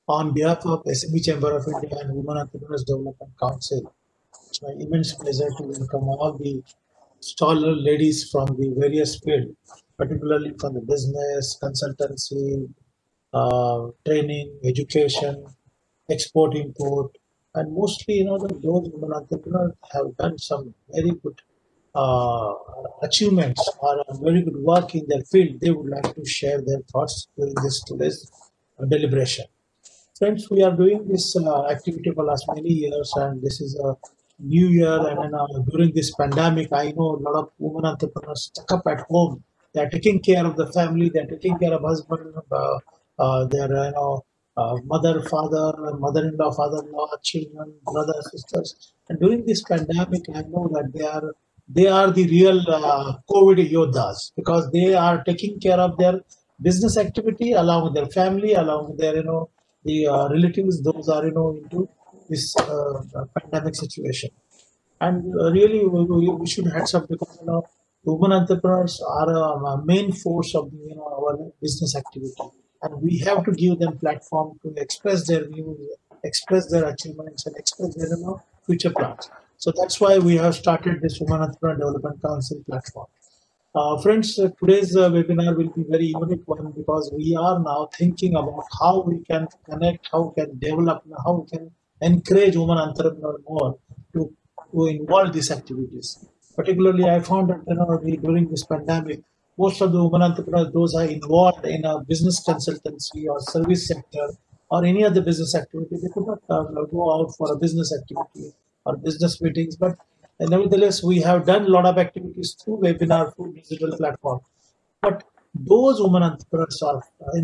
On behalf of SME Chamber of India and Women Entrepreneurs Development Council, it's my immense pleasure to welcome all the scholar ladies from the various fields, particularly from the business, consultancy, training, education, export, import, and mostly, those women entrepreneurs have done some very good uh, achievements or a very good work in their field. They would like to share their thoughts during this today's deliberation. Friends, we are doing this activity for last many years, and this is a new year. And then, during this pandemic, I know a lot of women entrepreneurs stuck up at home. They are taking care of the family. They are taking care of husband, their mother, father, mother-in-law, father-in-law, children, brothers, sisters. And during this pandemic, I know that they are the real COVID yodhas because they are taking care of their business activity along with their family, along with their the relatives. Those are into this pandemic situation. And really, we should heads up because women entrepreneurs are a main force of the, our business activity, and we have to give them platform to express their views, express their achievements, and express their future plans. So that's why we have started this Women Entrepreneur Development Council platform. Friends, today's webinar will be very unique one because we are now thinking about how we can connect, how we can develop, how we can encourage women entrepreneurs more to, to involve these activities. Particularly, I found that during this pandemic, most of the women entrepreneurs, those are involved in a business consultancy or service sector or any other business activity, they could not go out for a business activity or business meetings. But nevertheless, we have done a lot of activities through webinar, through digital platform. But those women entrepreneurs are,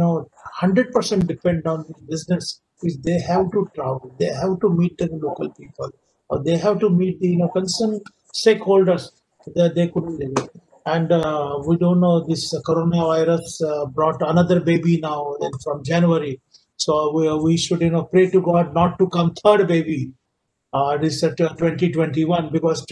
100% depend on the business, which they have to travel, they have to meet the local people, or they have to meet the concerned stakeholders that they couldn't live with. And we don't know this coronavirus brought another baby now then from January. So we should pray to God not to come third baby this 2021 because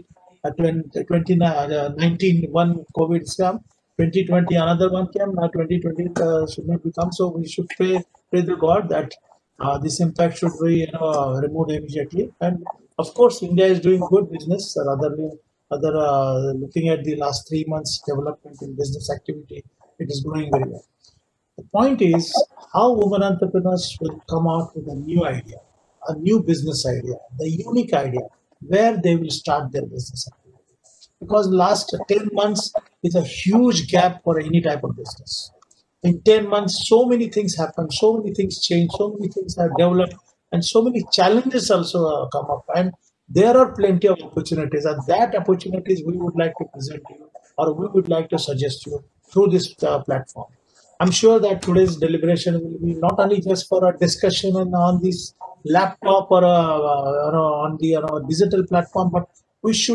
2019 one COVID scam, 2020 another one came, now 2020 should not become. So we should pray to God that this impact should be removed immediately. And of course, India is doing good business. Other looking at the last 3 months development in business activity, it is growing very well. The point is how women entrepreneurs will come out with a new idea, a new business idea, the unique idea where they will start their business activity. Because last 10 months is a huge gap for any type of business. In 10 months, so many things happen, so many things change, so many things are developed, and so many challenges also come up. And there are plenty of opportunities, and that opportunities we would like to present to you, or we would like to suggest you through this platform. I'm sure that today's deliberation will be not only just for a discussion on this laptop or on the digital platform, but we should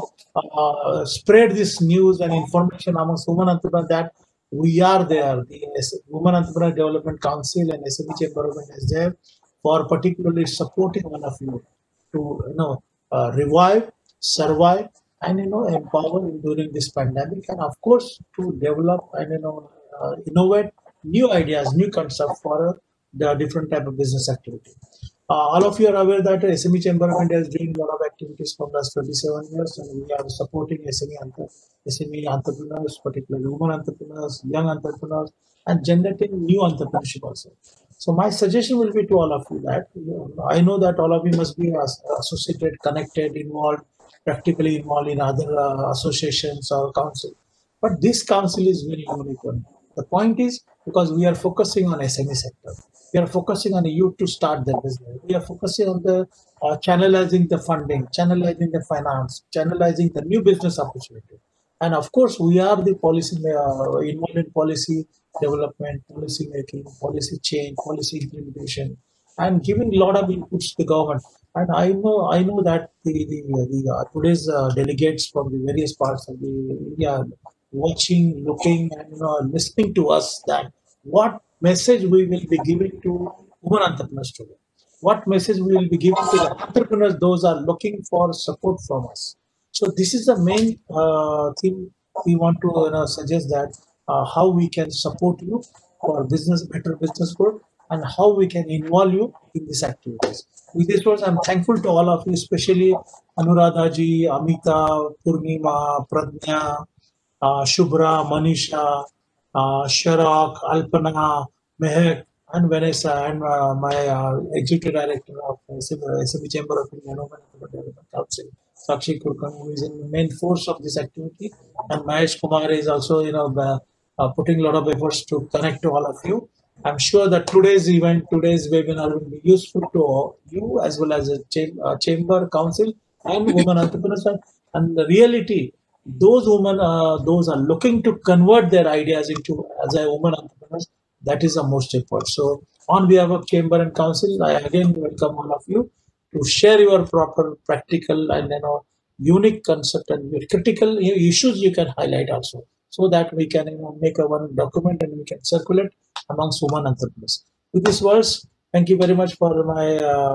spread this news and information amongst women entrepreneurs that we are there. The Women Entrepreneur Development Council and SME Chamber of India is there for particularly supporting one of you to revive, survive, and empower during this pandemic, and of course to develop and innovate new ideas, new concepts for the different type of business activity. All of you are aware that SME Chamber of India is doing a lot of activities from last 27 years, and we are supporting SME entrepreneurs, particularly women entrepreneurs, young entrepreneurs, and generating new entrepreneurship also. So my suggestion will be to all of you that I know that all of you must be associated, connected, involved, practically involved in other associations or council. But this council is very unique one. The point is because we are focusing on SME sector. We are focusing on the youth to start their business. We are focusing on the channelizing the funding, channelizing the finance, channelizing the new business opportunity. And of course, we are the policy involved in policy development, policy making, policy change, policy implementation, and giving a lot of inputs to the government. And I know that the today's delegates from the various parts of the India watching, looking, and listening to us that what message we will be giving to women entrepreneurs today. What message we will be giving to the entrepreneurs those are looking for support from us. So this is the main thing we want to suggest that how we can support you for business, better business growth, and how we can involve you in these activities. With this words, I'm thankful to all of you, especially Anuradha ji, Amita, Purnima, Pradnya, Shubhra, Manisha, Sharak, Alpana, Mehak, and Vanessa, and my executive director of SME Chamber of India Development Council, Sakshi Kurkan, who is in the main force of this activity, and Mahesh Kumar is also, putting a lot of efforts to connect to all of you. I'm sure that today's event, today's webinar will be useful to you as well as the chamber, council, and women entrepreneurs. And the reality, those women, those are looking to convert their ideas into as a woman entrepreneurs. That is the most important. So, on behalf of chamber and council, I again welcome all of you to share your proper practical and unique concept and your critical issues you can highlight also, so that we can make a one document and we can circulate amongst women entrepreneurs. With these words, thank you very much for my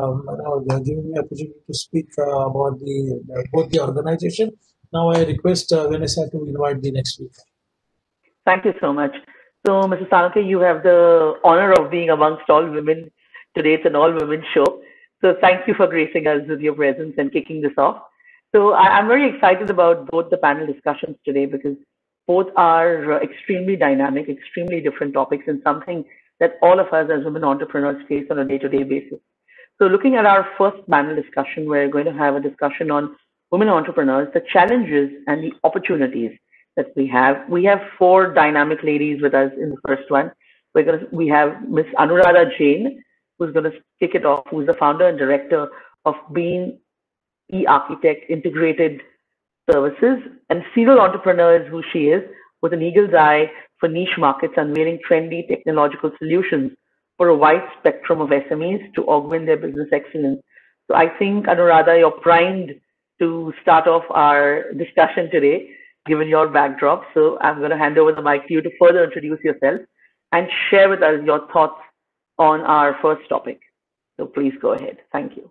giving me opportunity to speak about the both the organization. Now I request Vanessa to invite the next speaker. Thank you so much. So, Mr. Salunke, you have the honor of being amongst all women today. It's an all-women show. So, thank you for gracing us with your presence and kicking this off. So, I'm very excited about both the panel discussions today because both are extremely dynamic, extremely different topics, and something that all of us as women entrepreneurs face on a day-to-day basis. So, looking at our first panel discussion, we're going to have a discussion on women entrepreneurs, the challenges and the opportunities that we have. We have four dynamic ladies with us in the first one. We have Miss Anuradha Jain, who's going to kick it off, who's the founder and director of Bean E-Architect Integrated Services, and serial entrepreneur is who she is, with an eagle's eye for niche markets, unveiling trendy technological solutions for a wide spectrum of SMEs to augment their business excellence. So I think, Anuradha, you're primed to start off our discussion today, given your backdrop. So I'm going to hand over the mic to you to further introduce yourself and share with us your thoughts on our first topic. So please go ahead. Thank you.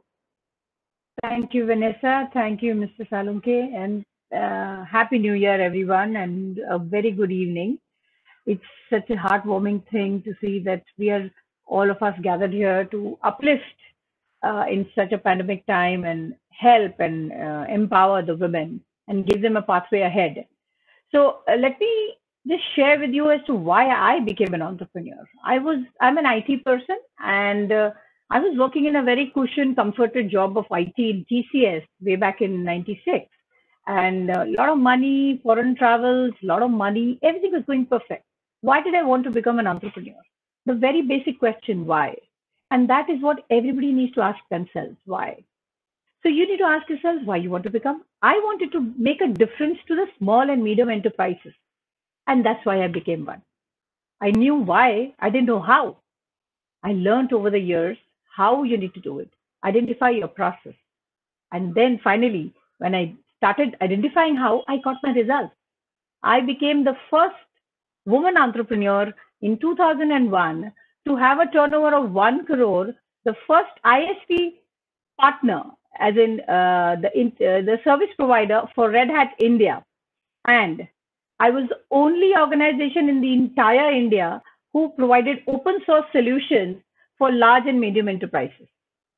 Thank you, Vanessa. Thank you, Mr. Salunke. And Happy New Year, everyone, and a very good evening. It's such a heartwarming thing to see that we are all of us gathered here to uplift in such a pandemic time and help and empower the women and give them a pathway ahead. So let me just share with you as to why I became an entrepreneur. I'm an IT person, and I was working in a very cushioned, comforted job of IT in TCS way back in '96, and a lot of money, foreign travels, a lot of money, everything was going perfect. Why did I want to become an entrepreneur? The very basic question, why? And that is what everybody needs to ask themselves, why? So you need to ask yourselves why you want to become. I wanted to make a difference to the small and medium enterprises. And that's why I became one. I knew why, I didn't know how. I learned over the years how you need to do it, identify your process. And then finally, when I started identifying how, I got my results. I became the first woman entrepreneur in 2001 to have a turnover of 1 crore, the first ISP partner, as in the service provider for Red Hat India. And I was the only organization in the entire India who provided open source solutions for large and medium enterprises.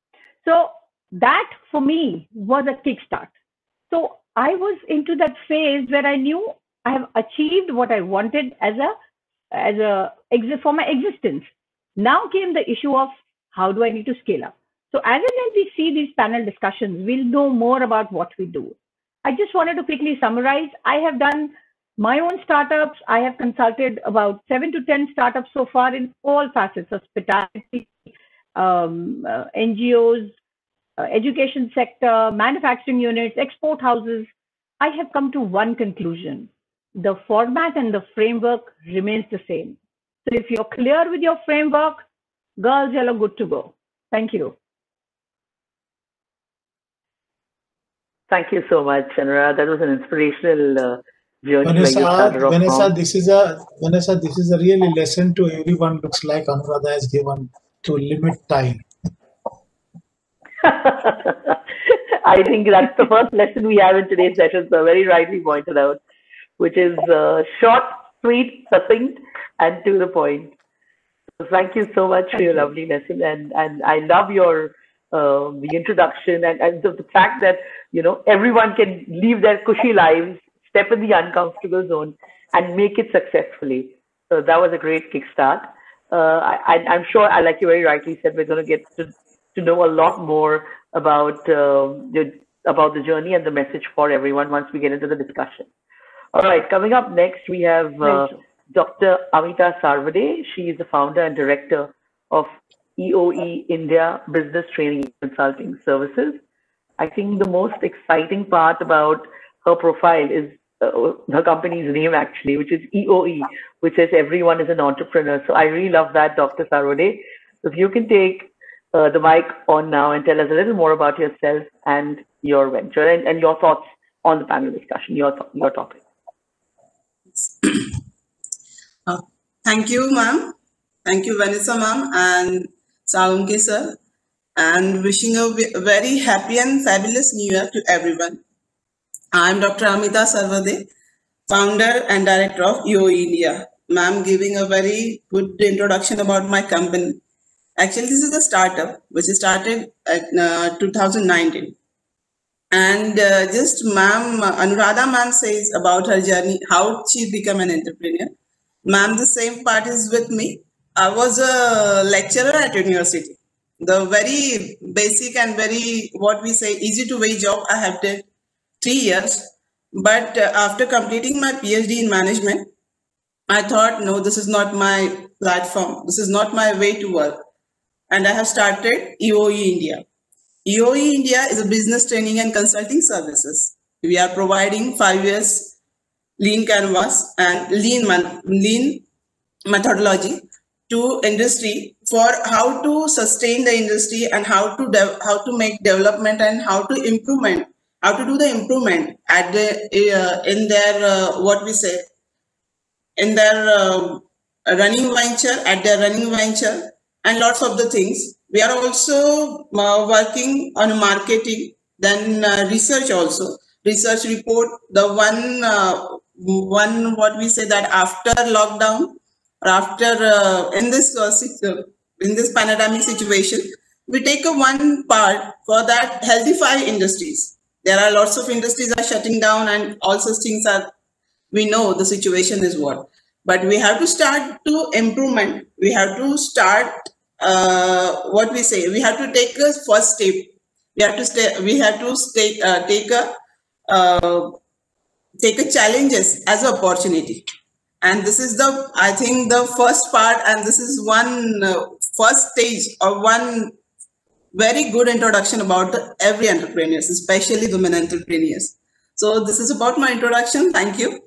So that for me was a kickstart. So I was into that phase where I knew I have achieved what I wanted for my existence. Now came the issue of how do I need to scale up? So as and when we see these panel discussions, we'll know more about what we do. I just wanted to quickly summarize. I have done my own startups. I have consulted about 7 to 10 startups so far in all facets: hospitality, NGOs, education sector, manufacturing units, export houses. I have come to one conclusion. The format and the framework remains the same. So if you're clear with your framework, girls, you're good to go. Thank you. Thank you so much, Anuradha. That was an inspirational journey. Vanessa, this is a really lesson to everyone. Looks like Anuradha has given to limit time. I think that's the first lesson we have in today's session. So very rightly pointed out, which is short, sweet, succinct, and to the point. Thank you so much for your lovely lesson, and I love your the introduction and the fact that everyone can live their cushy lives, step in the uncomfortable zone, and make it successfully. So that was a great kickstart. I'm sure, like you very rightly said, we're going to get to know a lot more about about the journey and the message for everyone once we get into the discussion. All right, coming up next, we have Right. Dr. Amita Sarvade. She is the founder and director of EOE India Business Training and Consulting Services. I think the most exciting part about her profile is her company's name, actually, which is EOE, which says everyone is an entrepreneur. So I really love that, Dr. Sarvade. So if you can take the mic on now and tell us a little more about yourself and your venture and your thoughts on the panel discussion, your topic. Thank you, ma'am. Thank you, Vanessa, ma'am, and Salunke, sir. And wishing a very happy and fabulous New Year to everyone. I'm Dr. Amita Sarvade, founder and director of EOE India. Ma'am giving a very good introduction about my company. Actually, this is a startup which started at 2019. And just ma'am, Anuradha ma'am says about her journey, how she became an entrepreneur. Ma'am, the same part is with me. I was a lecturer at university. The very basic and very, what we say, easy to way job I have did 3 years. But after completing my PhD in management, I thought, no, this is not my platform. This is not my way to work. And I have started EOE India. EOE India is a business training and consulting services. We are providing 5 years lean canvas and lean methodology to industry for how to sustain the industry and how to make development and how to do the improvement at the in their what we say in their running venture and lots of the things. We are also working on marketing, then research also. Research report, the one what we say that after lockdown or after in this pandemic situation, we take a one part for that healthify industries. There are lots of industries are shutting down and all such things are, we know the situation is what, but we have to start to improvement. We have to start what we say. We have to take a first step. We have to take a challenges as an opportunity. And this is the, I think, the first part, and this is one first stage or one very good introduction about every entrepreneurs, especially women entrepreneurs. So this is about my introduction. Thank you.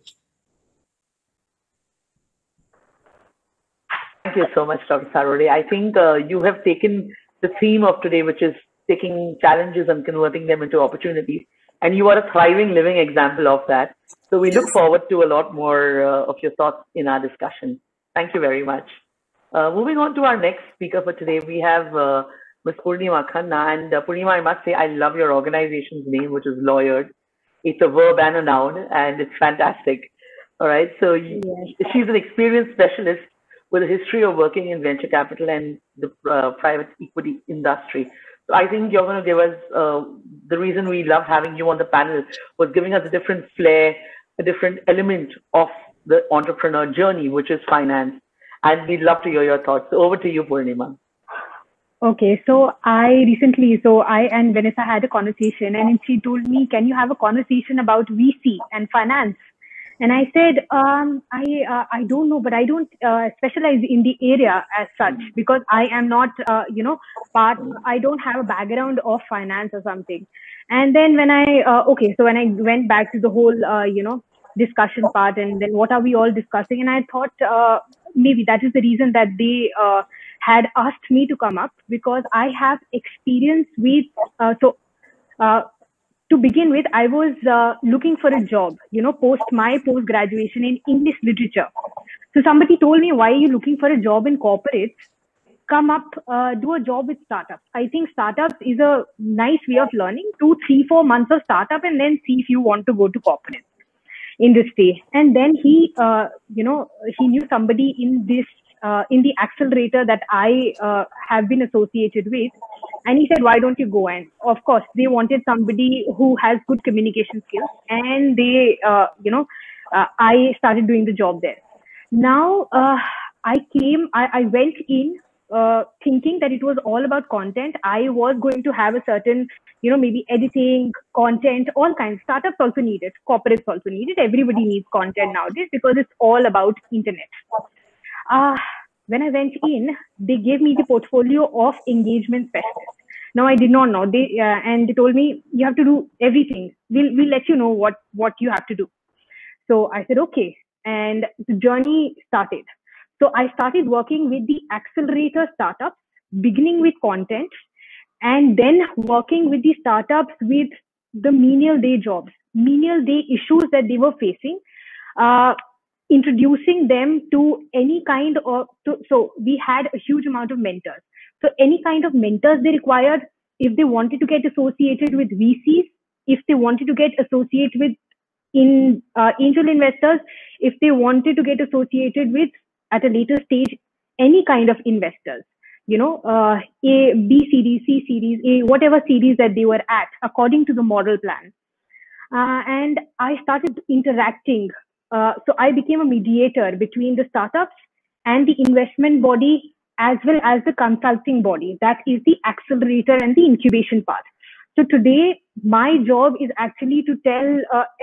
Thank you so much, Dr. Sarvade. I think you have taken the theme of today, which is taking challenges and converting them into opportunities. And you are a thriving, living example of that. So we look forward to a lot more of your thoughts in our discussion. Thank you very much. Moving on to our next speaker for today, we have Ms. Purnima Khanna. And Purnima, I must say, I love your organization's name, which is Lawyered. It's a verb and a noun, and it's fantastic. All right. So she's an experienced specialist with a history of working in venture capital and the private equity industry. So I think you're going to give us, the reason we love having you on the panel was giving us a different flair, a different element of the entrepreneur journey, which is finance. And we'd love to hear your thoughts. So over to you, Purnima. Okay, so I and Vanessa had a conversation, and she told me, can you have a conversation about VC and finance? And I said, I don't know, but I don't specialize in the area as such, because I am not, I don't have a background of finance or something. And then when when I went back to the whole, discussion part, and then what are we all discussing? And I thought maybe that is the reason that they had asked me to come up, because I have experience with, to begin with, I was looking for a job, post graduation in English literature. So somebody told me, why are you looking for a job in corporates? Come up, do a job with startups. I think startups is a nice way of learning, 2, 3, 4 months of startup, and then see if you want to go to corporates. industry. And then he, he knew somebody in this, in the accelerator that I have been associated with. And he said, why don't you go? And of course, they wanted somebody who has good communication skills. And they, I started doing the job there. Now, I went in thinking that it was all about content. I was going to have a certain, maybe editing, content, all kinds. Startups also need it. Corporates also need it. Everybody needs content nowadays because it's all about internet. When I went in, they gave me the portfolio of engagement specialist. Now I did not know. And they told me you have to do everything. We'll let you know what you have to do. So I said okay, and the journey started. So I started working with the accelerator startups, beginning with content, and then working with the startups with the menial day jobs, menial day issues that they were facing, introducing them to any kind of, so we had a huge amount of mentors. So any kind of mentors they required, if they wanted to get associated with VCs, if they wanted to get associated with angel investors, if they wanted to get associated with, at a later stage, any kind of investors, A, B series, C series, A, whatever series that they were at, according to the model plan. And I started interacting. So I became a mediator between the startups and the investment body, as well as the consulting body. That is the accelerator and the incubation part. So today, my job is actually to tell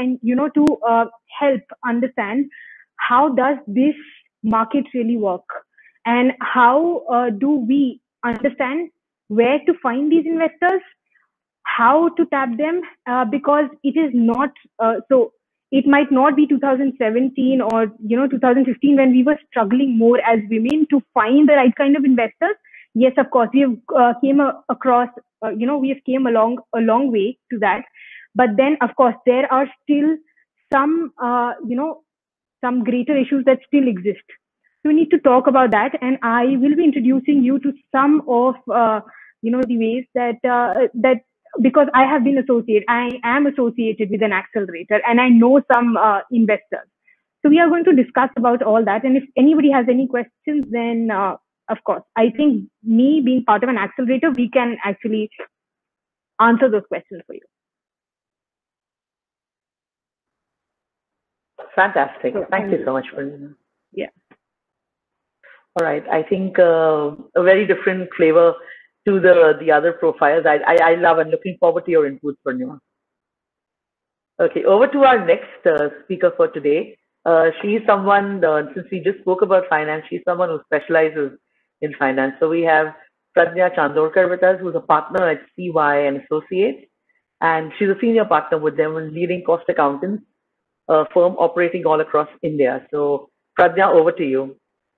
to help understand how does this market really work, and how do we understand where to find these investors, how to tap them, because it is not so. It might not be 2017 or 2015 when we were struggling more as women to find the right kind of investors. Yes, of course, we have came across, we have came along a long way to that. But then, of course, there are still some, some greater issues that still exist. So we need to talk about that. And I will be introducing you to some of, the ways that because I have been I am associated with an accelerator, and I know some investors. So we are going to discuss about all that. And if anybody has any questions, then of course, I think me being part of an accelerator, we can actually answer those questions for you. Fantastic. Thank you so much, Praveena. Yeah. All right. I think a very different flavor to the other profiles. I love and looking forward to your input, Purnima. Okay, over to our next speaker for today. She is someone, since we just spoke about finance, she's someone who specializes in finance. So we have Pradnya Chandorkar with us, who's a partner at CY and Associates, and she's a senior partner with them, a leading cost accountants firm operating all across India. So Pradnya, over to you.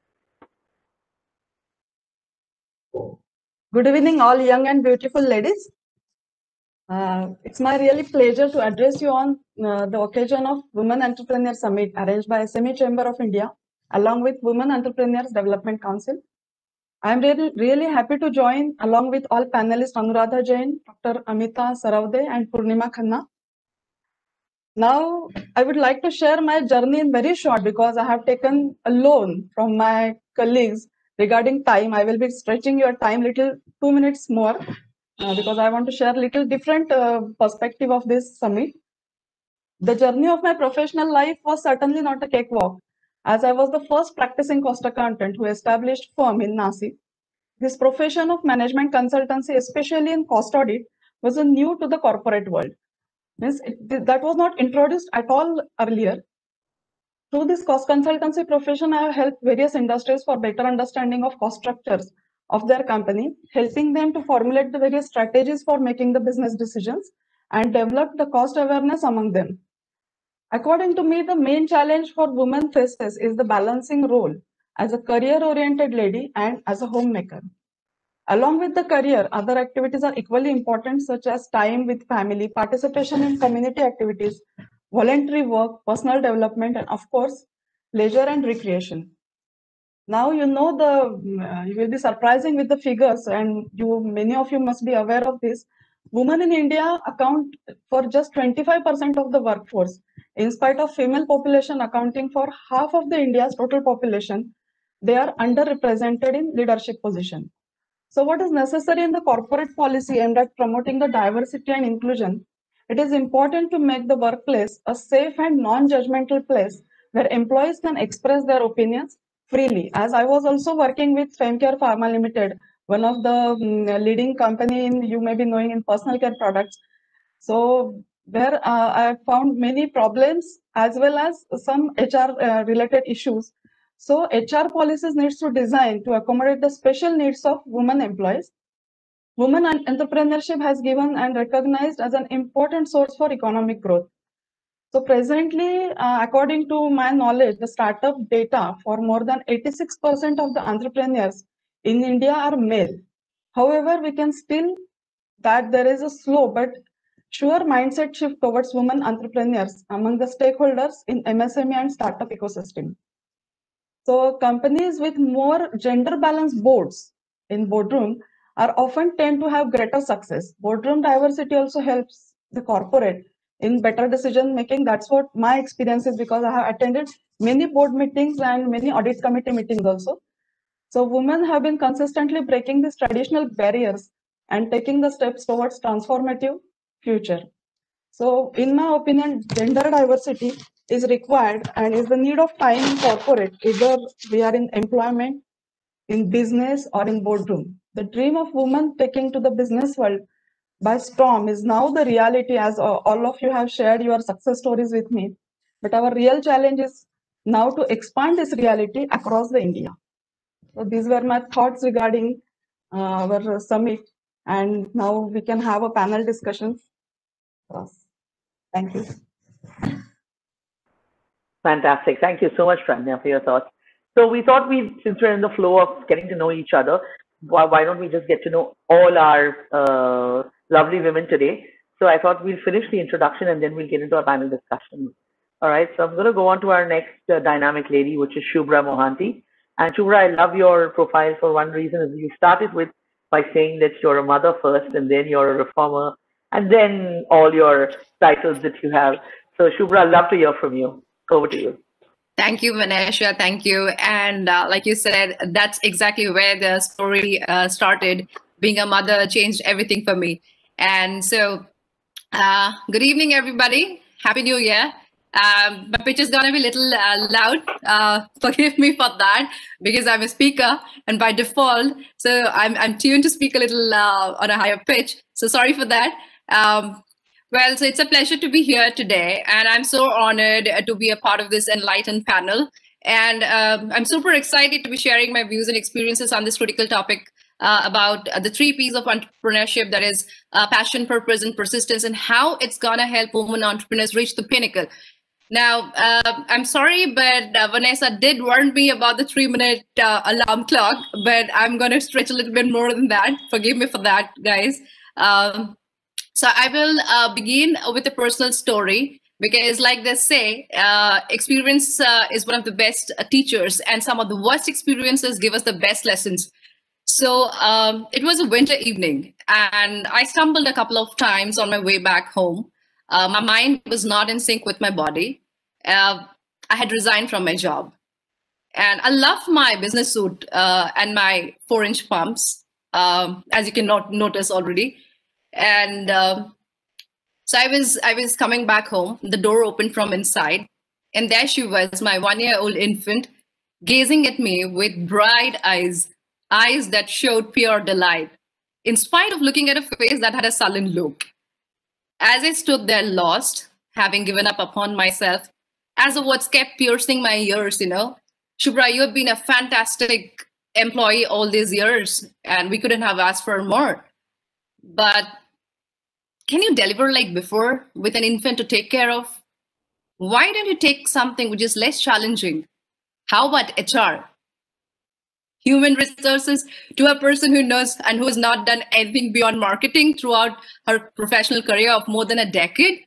Good evening, all young and beautiful ladies. It's my really pleasure to address you on the occasion of Women Entrepreneur Summit arranged by SME Chamber of India, along with Women Entrepreneurs Development Council. I'm really happy to join along with all panelists Anuradha Jain, Dr. Amita Saravde, and Purnima Khanna. Now, I would like to share my journey in very short because I have taken a loan from my colleagues regarding time. I will be stretching your time little 2 minutes more because I want to share little different perspective of this summit. The journey of my professional life was certainly not a cakewalk, as I was the first practicing cost accountant who established firm in Nashik. This profession of management consultancy, especially in cost audit, was new to the corporate world. That was not introduced at all earlier. Through this cost consultancy profession, I have helped various industries for better understanding of cost structures of their company, helping them to formulate the various strategies for making the business decisions and develop the cost awareness among them. According to me, the main challenge for women faces is the balancing role as a career-oriented lady and as a homemaker. Along with the career, other activities are equally important, such as time with family, participation in community activities, voluntary work, personal development, and of course, leisure and recreation. Now you know you will be surprising with the figures, and many of you must be aware of this. Women in India account for just 25% of the workforce, in spite of female population accounting for half of the India's total population, they are underrepresented in leadership position. So what is necessary in the corporate policy aimed at promoting the diversity and inclusion? It is important to make the workplace a safe and non-judgmental place where employees can express their opinions freely. As I was also working with Femcare Pharma Limited, one of the leading company in, you may be knowing, in personal care products. So where I found many problems as well as some HR related issues. So HR policies needs to design to accommodate the special needs of women employees. Women entrepreneurship has given and recognized as an important source for economic growth. So presently, according to my knowledge, the startup data for more than 86% of the entrepreneurs in India are male. However, we can still that there is a slow but sure mindset shift towards women entrepreneurs among the stakeholders in MSME and startup ecosystem. So companies with more gender balanced boards in boardroom are often tend to have greater success. Boardroom diversity also helps the corporate in better decision making. That's what my experience is, because I have attended many board meetings and many audit committee meetings also. So women have been consistently breaking these traditional barriers and taking the steps towards transformative future. So in my opinion, gender diversity is required and is the need of time in corporate, either we are in employment, in business, or in boardroom. The dream of women taking to the business world by storm is now the reality, as all of you have shared your success stories with me. But our real challenge is now to expand this reality across the India. So these were my thoughts regarding our summit, and now we can have a panel discussion. Thank you. Fantastic. Thank you so much, Pragya, for your thoughts. So we thought since we're in the flow of getting to know each other, why don't we just get to know all our lovely women today? So I thought we'll finish the introduction and then we'll get into our panel discussion. All right. So I'm going to go on to our next dynamic lady, which is Shubhra Mohanty. And Shubhra, I love your profile for one reason, is you started by saying that you're a mother first, and then you're a reformer, and then all your titles that you have. So Shubhra, I'd love to hear from you. Over to you. Thank you, Vanessa. Thank you. And like you said, that's exactly where the story started. Being a mother changed everything for me. And so, good evening, everybody. Happy New Year. My pitch is going to be a little loud. Forgive me for that, because I'm a speaker and by default, so I'm tuned to speak a little on a higher pitch. So sorry for that. Well, so it's a pleasure to be here today, and I'm so honored to be a part of this enlightened panel. And I'm super excited to be sharing my views and experiences on this critical topic about the 3 P's of entrepreneurship, that is passion, purpose, and persistence, and how it's gonna help women entrepreneurs reach the pinnacle. Now, I'm sorry, but Vanessa did warn me about the 3-minute alarm clock, but I'm gonna stretch a little bit more than that. Forgive me for that, guys. So I will begin with a personal story, because like they say, experience is one of the best teachers, and some of the worst experiences give us the best lessons. So it was a winter evening, and I stumbled a couple of times on my way back home. My mind was not in sync with my body. I had resigned from my job, and I love my business suit and my 4-inch pumps, as you can notice already. And so I was coming back home. The door opened from inside, and there she was, my 1-year-old infant, gazing at me with bright eyes that showed pure delight, in spite of looking at a face that had a sullen look. As I stood there lost, having given up upon myself, as the words kept piercing my ears, Shubhra, you have been a fantastic employee all these years, and we couldn't have asked for more. But can you deliver like before with an infant to take care of? Why don't you take something which is less challenging? How about HR? Human resources, to a person who knows and who has not done anything beyond marketing throughout her professional career of more than a decade?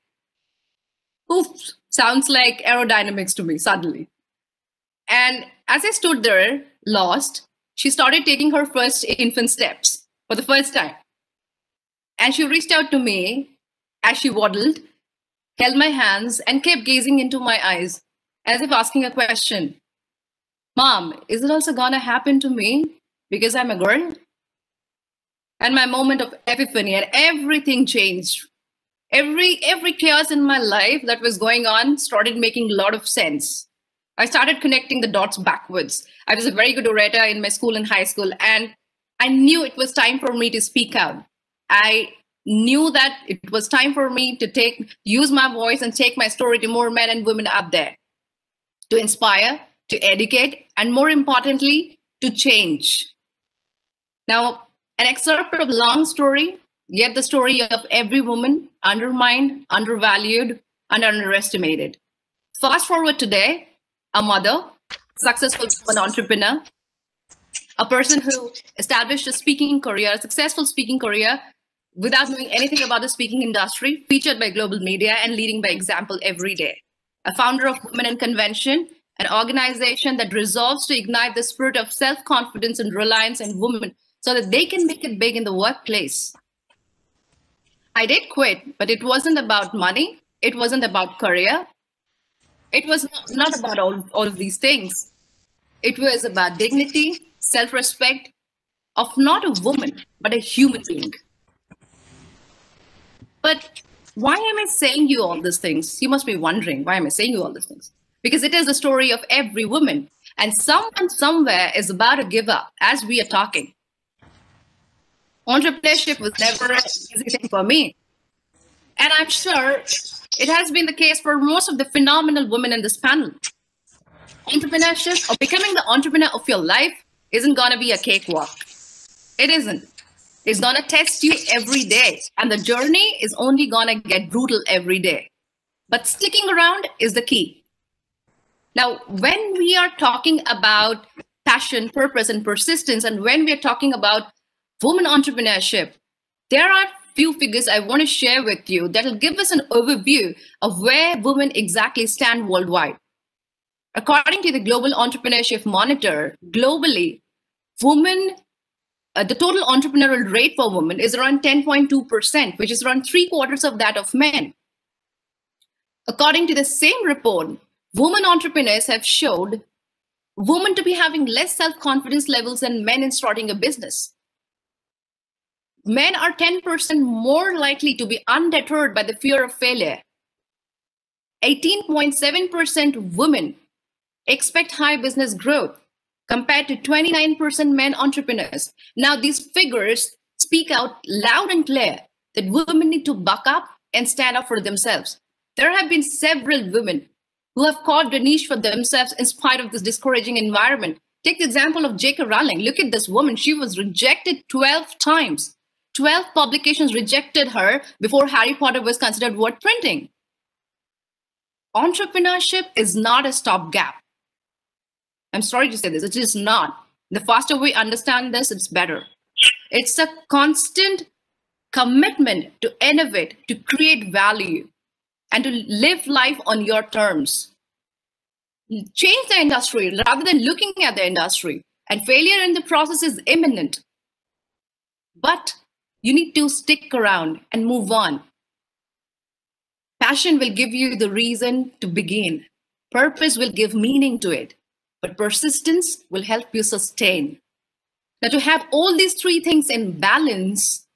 Oof, sounds like aerodynamics to me suddenly. And as I stood there, lost, she started taking her first infant steps for the first time. And she reached out to me as she waddled held my hands, and kept gazing into my eyes as if asking a question. Mom, is it also gonna happen to me because I'm a girl? And my moment of epiphany, and everything changed. Every chaos in my life that was going on started making a lot of sense. I started connecting the dots backwards. I was a very good orator in my school and high school, and I knew it was time for me to speak out. I knew that it was time for me to use my voice and take my story to more men and women out there, to inspire, to educate, and more importantly, to change. Now, an excerpt of a long story, yet the story of every woman undermined, undervalued, and underestimated. Fast forward today, a mother, successful woman entrepreneur, a person who established a speaking career, a successful speaking career, without knowing anything about the speaking industry, featured by global media and leading by example every day. A founder of Women in Convention, an organization that resolves to ignite the spirit of self-confidence and reliance in women so that they can make it big in the workplace. I did quit, but it wasn't about money. It wasn't about career. It was not about all of these things. It was about dignity, self-respect of not a woman, but a human being. But why am I saying you all these things? You must be wondering, why am I saying you all these things? Because it is the story of every woman. And someone somewhere is about to give up as we are talking. Entrepreneurship was never an easy thing for me. And I'm sure it has been the case for most of the phenomenal women in this panel. Entrepreneurship, or becoming the entrepreneur of your life, isn't going to be a cakewalk. It isn't. It's going to test you every day. And the journey is only going to get brutal every day. But sticking around is the key. Now, when we are talking about passion, purpose, and persistence, and when we are talking about women entrepreneurship, there are few figures I want to share with you that will give us an overview of where women exactly stand worldwide. According to the Global Entrepreneurship Monitor, globally, women, the total entrepreneurial rate for women is around 10.2%, which is around 3/4 of that of men. According to the same report, women entrepreneurs have showed women to be having less self-confidence levels than men in starting a business. Men are 10% more likely to be undeterred by the fear of failure. 18.7% women expect high business growth compared to 29% men entrepreneurs. Now, these figures speak out loud and clear that women need to buck up and stand up for themselves. There have been several women who have carved a niche for themselves in spite of this discouraging environment. Take the example of J.K. Rowling. Look at this woman. She was rejected 12 times. 12 publications rejected her before Harry Potter was considered worth printing. Entrepreneurship is not a stopgap. I'm sorry to say this, it is not. The faster we understand this, it's better. It's a constant commitment to innovate, to create value, and to live life on your terms. Change the industry rather than looking at the industry. And failure in the process is imminent. But you need to stick around and move on. Passion will give you the reason to begin. Purpose will give meaning to it. But persistence will help you sustain. Now, to have all these three things in balance,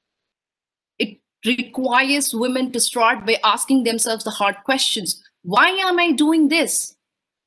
it requires women to start by asking themselves the hard questions. Why am I doing this?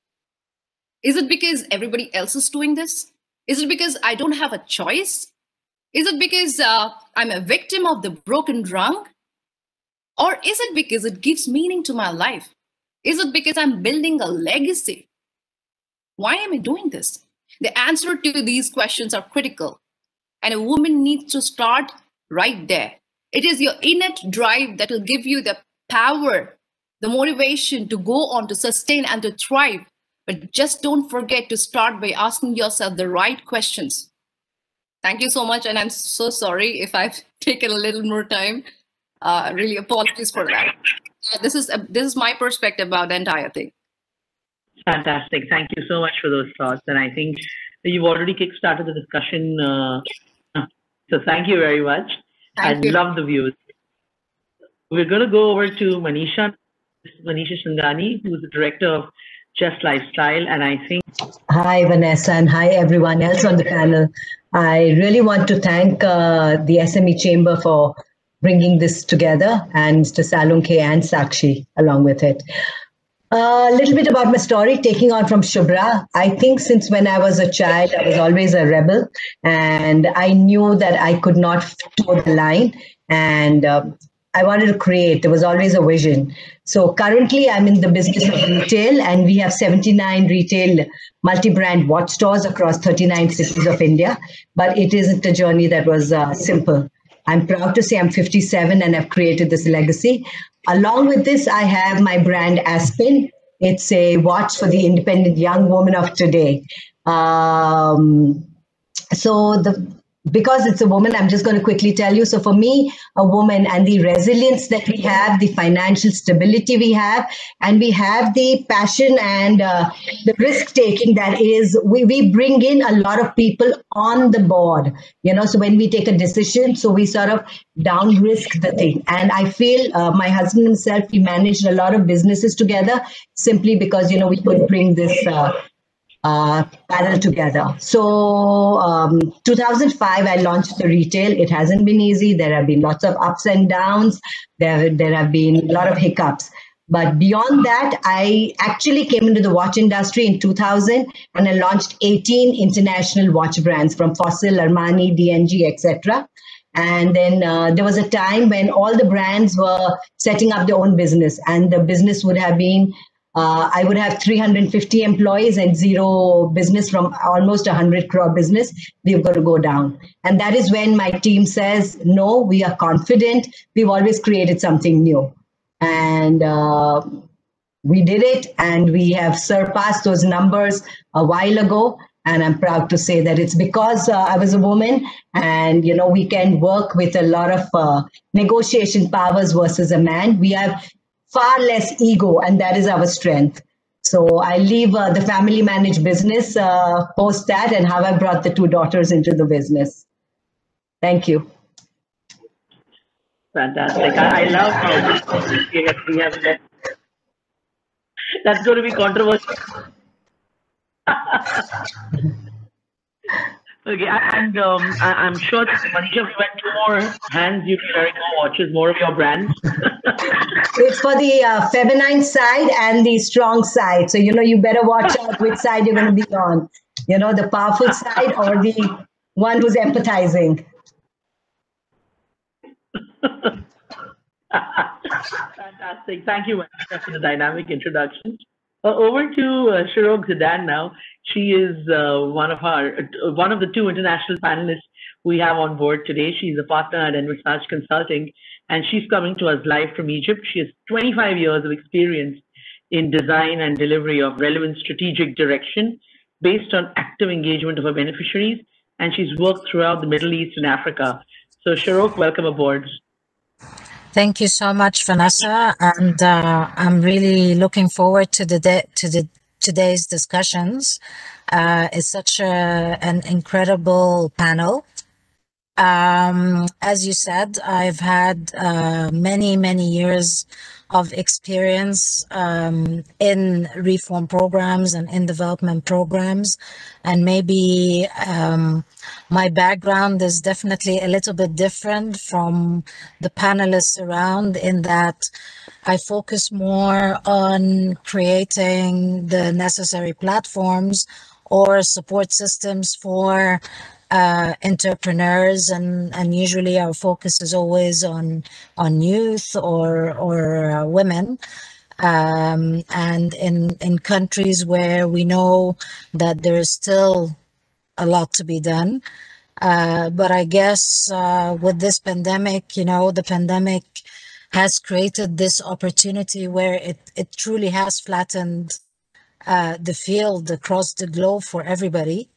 Is it because everybody else is doing this? Is it because I don't have a choice? Is it because I'm a victim of the broken rung? Or is it because it gives meaning to my life? Is it because I'm building a legacy? Why am I doing this? The answer to these questions are critical. And a woman needs to start right there. It is your innate drive that will give you the power, the motivation to go on, to sustain and to thrive. But just don't forget to start by asking yourself the right questions. Thank you so much. And I'm so sorry if I've taken a little more time. Really apologies for that. This is my perspective about the entire thing. Fantastic. Thank you so much for those thoughts. And I think you've already kickstarted the discussion. So thank you very much. I love the views. We're going to go over to Manisha. Manisha Sangani, who is the director of Just Lifestyle, and I think. Hi, Vanessa, and hi, everyone else on the panel. I really want to thank the SME Chamber for bringing this together, and Mr. Salunke and Sakshi along with it. A little bit about my story, taking on from Shubhra. I think since when I was a child, I was always a rebel, and I knew that I could not toe the line, and I wanted to create. There was always a vision. So currently, I'm in the business of retail, and we have 79 retail multi-brand watch stores across 39 cities of India. But it isn't a journey that was simple. I'm proud to say I'm 57 and I've created this legacy. Along with this, I have my brand Aspen. It's a watch for the independent young woman of today. Because it's a woman, I'm just going to quickly tell you. So for me, a woman, and the resilience that we have, the financial stability we have, and we have the passion and the risk taking that is, we bring in a lot of people on the board, so when we take a decision, so we sort of down risk the thing. And I feel my husband himself, we managed a lot of businesses together simply because, we could bring this panel together. So 2005, I launched the retail. It hasn't been easy. There have been lots of ups and downs. There have been a lot of hiccups. But beyond that, I actually came into the watch industry in 2000, and I launched 18 international watch brands from Fossil, Armani, DNG, etc. And then there was a time when all the brands were setting up their own business, and the business would have been I would have 350 employees and zero business from almost 100 crore business. We've got to go down. And that is when my team says, no, we are confident. We've always created something new. And we did it, and we have surpassed those numbers a while ago. And I'm proud to say that it's because I was a woman, and, we can work with a lot of negotiation powers versus a man. We have far less ego, and that is our strength. So I leave the family managed business post that, and how I brought the two daughters into the business. Thank you. Fantastic. I love how we have left. That's going to be controversial. Okay, and I'm sure, Manisha, if you had 2 more hands, you can carry more watches, more of your brands. It's for the feminine side and the strong side. So, you better watch out which side you're going to be on. The powerful side or the one who's empathizing. Fantastic. Thank you, Manisha, for the dynamic introduction. Over to Shirok Zidan now. She is one of the 2 international panelists we have on board today. She's a partner at Envisage Consulting, and she's coming to us live from Egypt. She has 25 years of experience in design and delivery of relevant strategic direction based on active engagement of her beneficiaries, and she's worked throughout the Middle East and Africa. So Shirok, welcome aboard. Thank you so much, Vanessa, and I'm really looking forward to today's discussions. It's such an incredible panel. As you said, I've had many years of experience in reform programs and in development programs, and maybe my background is definitely a little bit different from the panelists around, in that I focus more on creating the necessary platforms or support systems for entrepreneurs, and usually our focus is always on youth or women, and in countries where we know that there is still a lot to be done. But I guess with this pandemic, the pandemic has created this opportunity where it truly has flattened the field across the globe for everybody.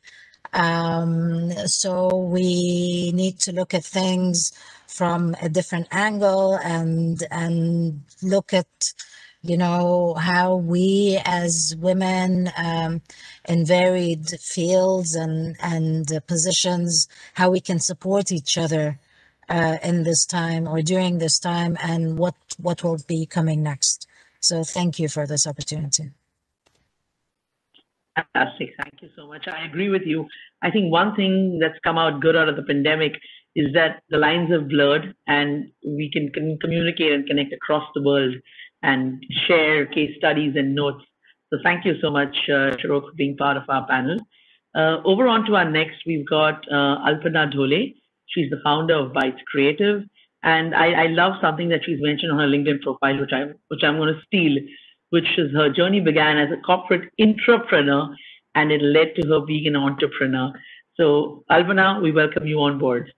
So we need to look at things from a different angle and look at, how we as women in varied fields and positions, how we can support each other in this time or during this time, and what will be coming next. So thank you for this opportunity. Fantastic. Thank you so much. I agree with you. I think one thing that's come out good out of the pandemic is that the lines have blurred and we can communicate and connect across the world and share case studies and notes. So thank you so much, Sharok, for being part of our panel. Over on to our next, we've got Alpana Dhole. She's the founder of Bytes Creative. And I love something that she's mentioned on her LinkedIn profile, which I'm going to steal, which is her journey began as a corporate intrapreneur and it led to her being an entrepreneur. So Alpana, we welcome you on board.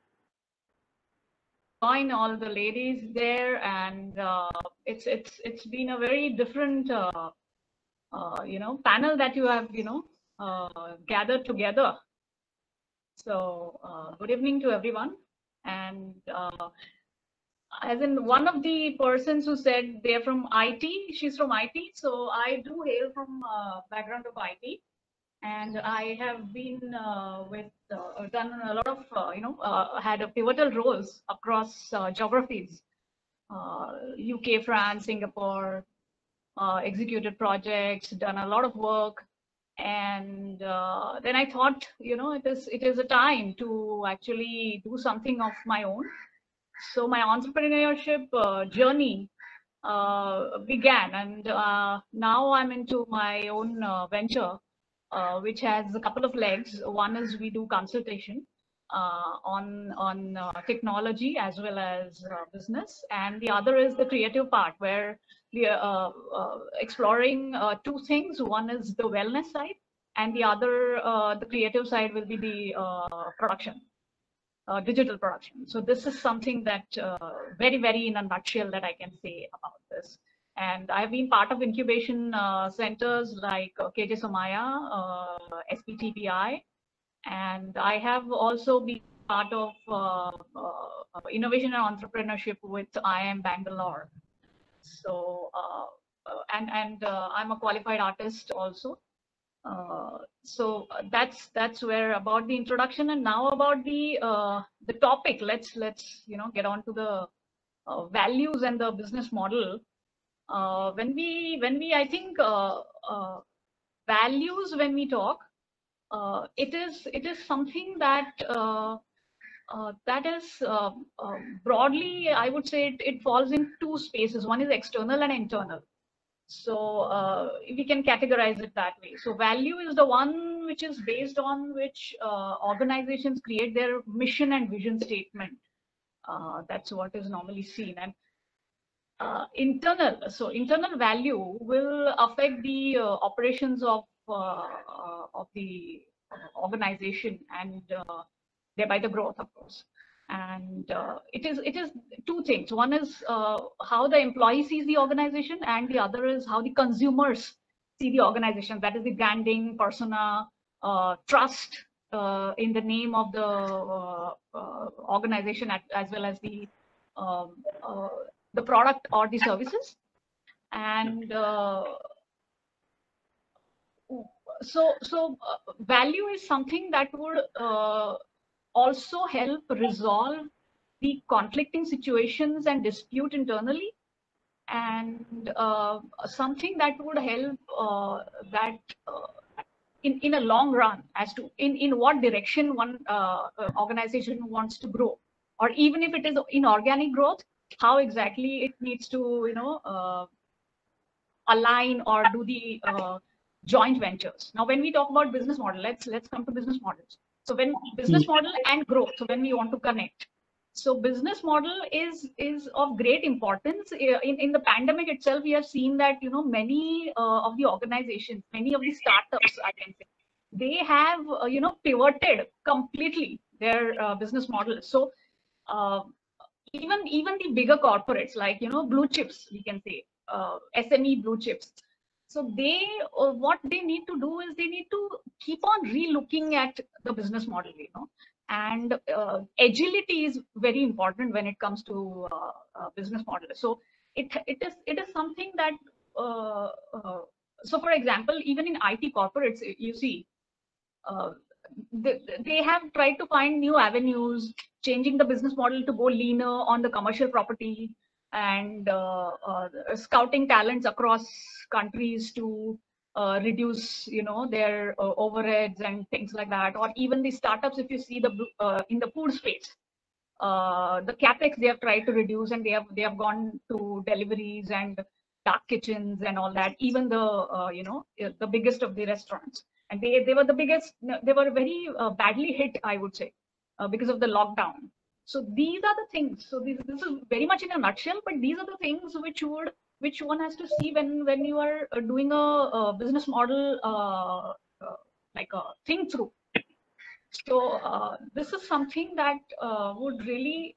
Join all the ladies there, and it's been a very different panel that you have gathered together. So good evening to everyone. And as in one of the persons who said they're from IT, she's from IT. So I do hail from background of IT, and I have been done a lot of had a pivotal roles across geographies, UK, France, Singapore, executed projects, done a lot of work. And then I thought, it is a time to actually do something of my own. So my entrepreneurship journey began, and now I'm into my own venture, which has a couple of legs. One is we do consultation on technology as well as business, and the other is the creative part, where we are exploring two things. One is the wellness side, and the other, the creative side, will be the production, digital production. So this is something that very, very in a nutshell that I can say about this. And I've been part of incubation centers like KJ Somaya, SPTPI, and I have also been part of innovation and entrepreneurship with IIM Bangalore. So I'm a qualified artist also. So that's where about the introduction. And now about the topic. Let's get on to the values and the business model. When we I think values, when we talk, it is something that that is broadly, I would say it falls in two spaces. One is external and internal. So we can categorize it that way. So value is the one which is based on which organizations create their mission and vision statement. That's what is normally seen. And internal value will affect the operations of the organization, and thereby the growth, of course. And it is two things. One is how the employee sees the organization, and the other is how the consumers see the organization. That is the branding, persona, trust in the name of the organization, as well as the product or the services. And so value is something that would also help resolve the conflicting situations and dispute internally, and something that would help that in a long run as to in what direction one organization wants to grow, or even if it is inorganic growth, how exactly it needs to align or do the joint ventures. Now, when we talk about business model, let's come to business models. So when business model and growth, so when we want to connect, so business model is of great importance. In the pandemic itself, we have seen that many of the organizations, many of the startups, I can say, they have pivoted completely their business model. So even the bigger corporates, like blue chips, we can say, SME blue chips. So they what they need to do is they need to keep on relooking at the business model, and agility is very important when it comes to business model. So it is something that so for example, even in IT corporates, you see they have tried to find new avenues, changing the business model to go leaner on the commercial property, and scouting talents across countries to reduce, their overheads and things like that. Or even the startups, if you see in the food space, the capex they have tried to reduce, and they have gone to deliveries and dark kitchens and all that. Even the biggest of the restaurants, and they were the biggest. They were very badly hit, I would say, because of the lockdown. So these are the things. So this is very much in a nutshell, but these are the things which one has to see when you are doing a business model, like a think through. So this is something that would really,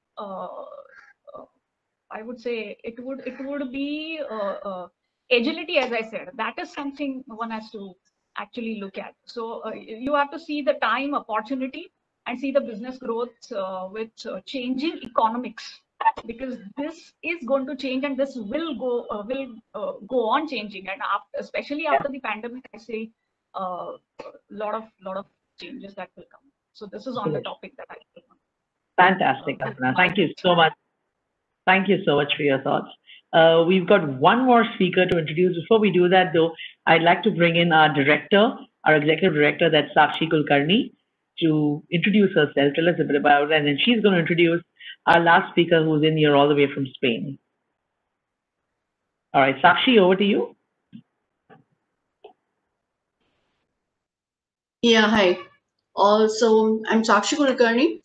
I would say, it would be agility, as I said. That is something one has to actually look at. So you have to see the time, opportunity, and see the business growth with changing economics, because this is going to change, and this will go on changing. And especially after the pandemic, I say lot of changes that will come. So this is on the topic that I will. Fantastic, Kalpana. Thank you so much. Thank you so much for your thoughts. We've got one more speaker to introduce. Before we do that, though, I'd like to bring in our director, our executive director, that's Sakshi Kulkarni, to introduce herself, tell us a bit about it, and then she's going to introduce our last speaker, who's in here all the way from Spain. All right, Sakshi, over to you. Yeah, hi. Also, I'm Sakshi Kulkarni,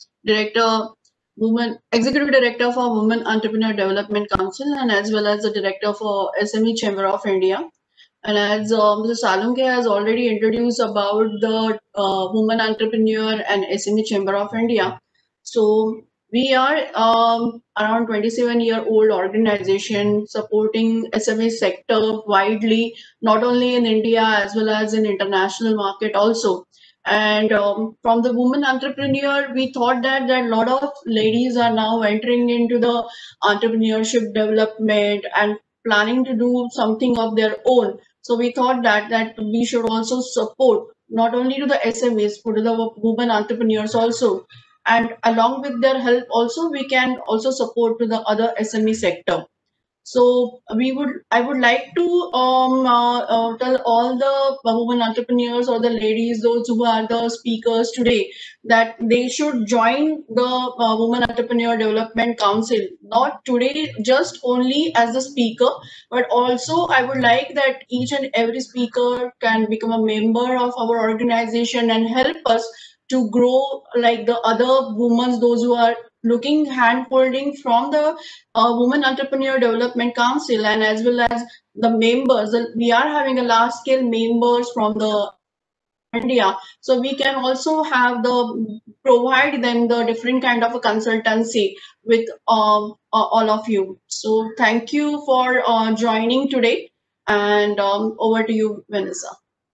Executive Director for Women Entrepreneur Development Council, and as well as the Director for SME Chamber of India. And as Mr. Salunke has already introduced about the Women Entrepreneur and SME Chamber of India. So we are around 27-year-old organization supporting SME sector widely, not only in India as well as in international market also. And from the women entrepreneur, we thought that a lot of ladies are now entering into the entrepreneurship development and planning to do something of their own. So we thought that we should also support not only to the SMEs, but to the women entrepreneurs also. And along with their help also, we can also support to the other SME sector. So I would like to tell all the women entrepreneurs or the ladies, those who are the speakers today, that they should join the Women Entrepreneur Development Council. Not today, just only as the speaker, but also I would like that each and every speaker can become a member of our organization and help us to grow like the other women, those who are looking hand-holding from the Women Entrepreneur Development Council, and as well as the members. We are having a large-scale members from the India, so we can also have provide them the different kind of a consultancy with all of you. So thank you for joining today, and over to you, Vanessa.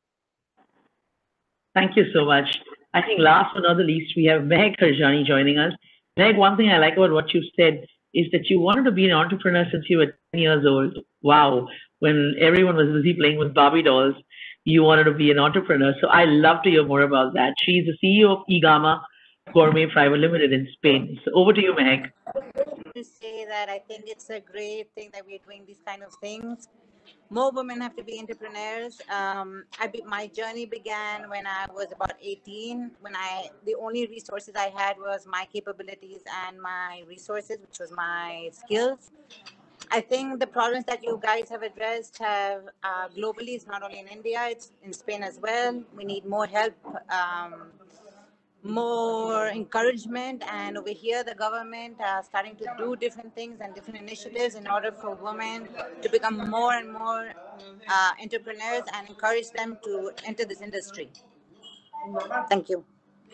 Thank you so much. I think last but not the least, we have Mehak Harjani joining us. Meg, one thing I like about what you said is that you wanted to be an entrepreneur since you were 10 years old. Wow. When everyone was busy playing with Barbie dolls, you wanted to be an entrepreneur. So I love to hear more about that. She's the CEO of Igama Gourmet Private Limited in Spain. So over to you, Mehak. To say that I think it's a great thing that we're doing these kind of things. More women have to be entrepreneurs. My journey began when I was about 18, when the only resources I had was my capabilities and my resources, which was my skills. I think the problems that you guys have addressed have globally, it's not only in India, it's in Spain as well. We need more help, more encouragement, and over here the government starting to do different things and different initiatives in order for women to become more and more entrepreneurs and encourage them to enter this industry. Thank you.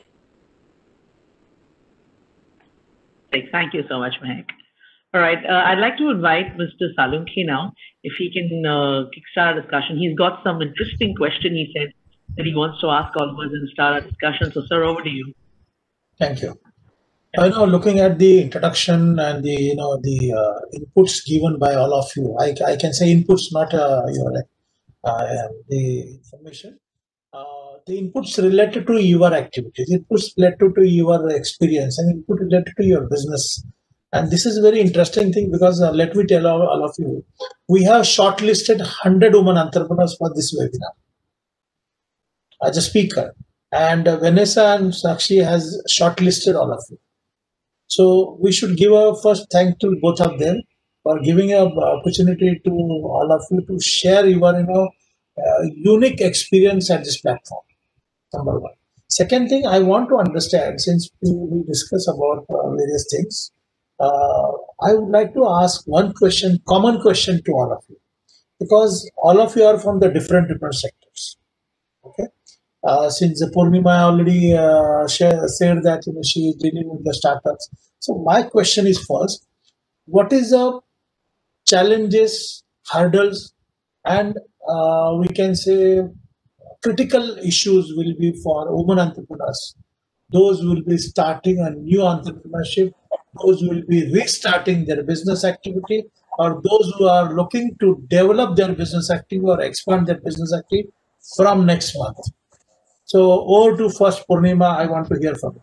Thank you so much, Mehak. All right, I'd like to invite Mr. Salunke now, if he can kickstart a discussion. He's got some interesting question, he said, that he wants to ask all of us and start a discussion. So, sir, over to you. Thank you. I know, looking at the introduction and the the inputs given by all of you, I can say inputs, not the information. The inputs related to your activities, inputs related to your experience, and input related to your business And this is a very interesting thing because let me tell all of you, we have shortlisted 100 women entrepreneurs for this webinar as a speaker. And Vanessa and Sakshi has shortlisted all of you. So we should give a first thank to both of them for giving an opportunity to all of you to share your unique experience at this platform. Number one. Second thing, I want to understand, since we discuss about various things, I would like to ask one question, common question to all of you, because all of you are from the different sectors. Okay. Since Purnima already said that she is dealing with the startups. So my question is first, what is the challenges, hurdles, and we can say critical issues will be for women entrepreneurs? Those will be starting a new entrepreneurship, those will be restarting their business activity, or those who are looking to develop their business activity or expand their business activity from next month. So over to first Purnima, I want to hear from you.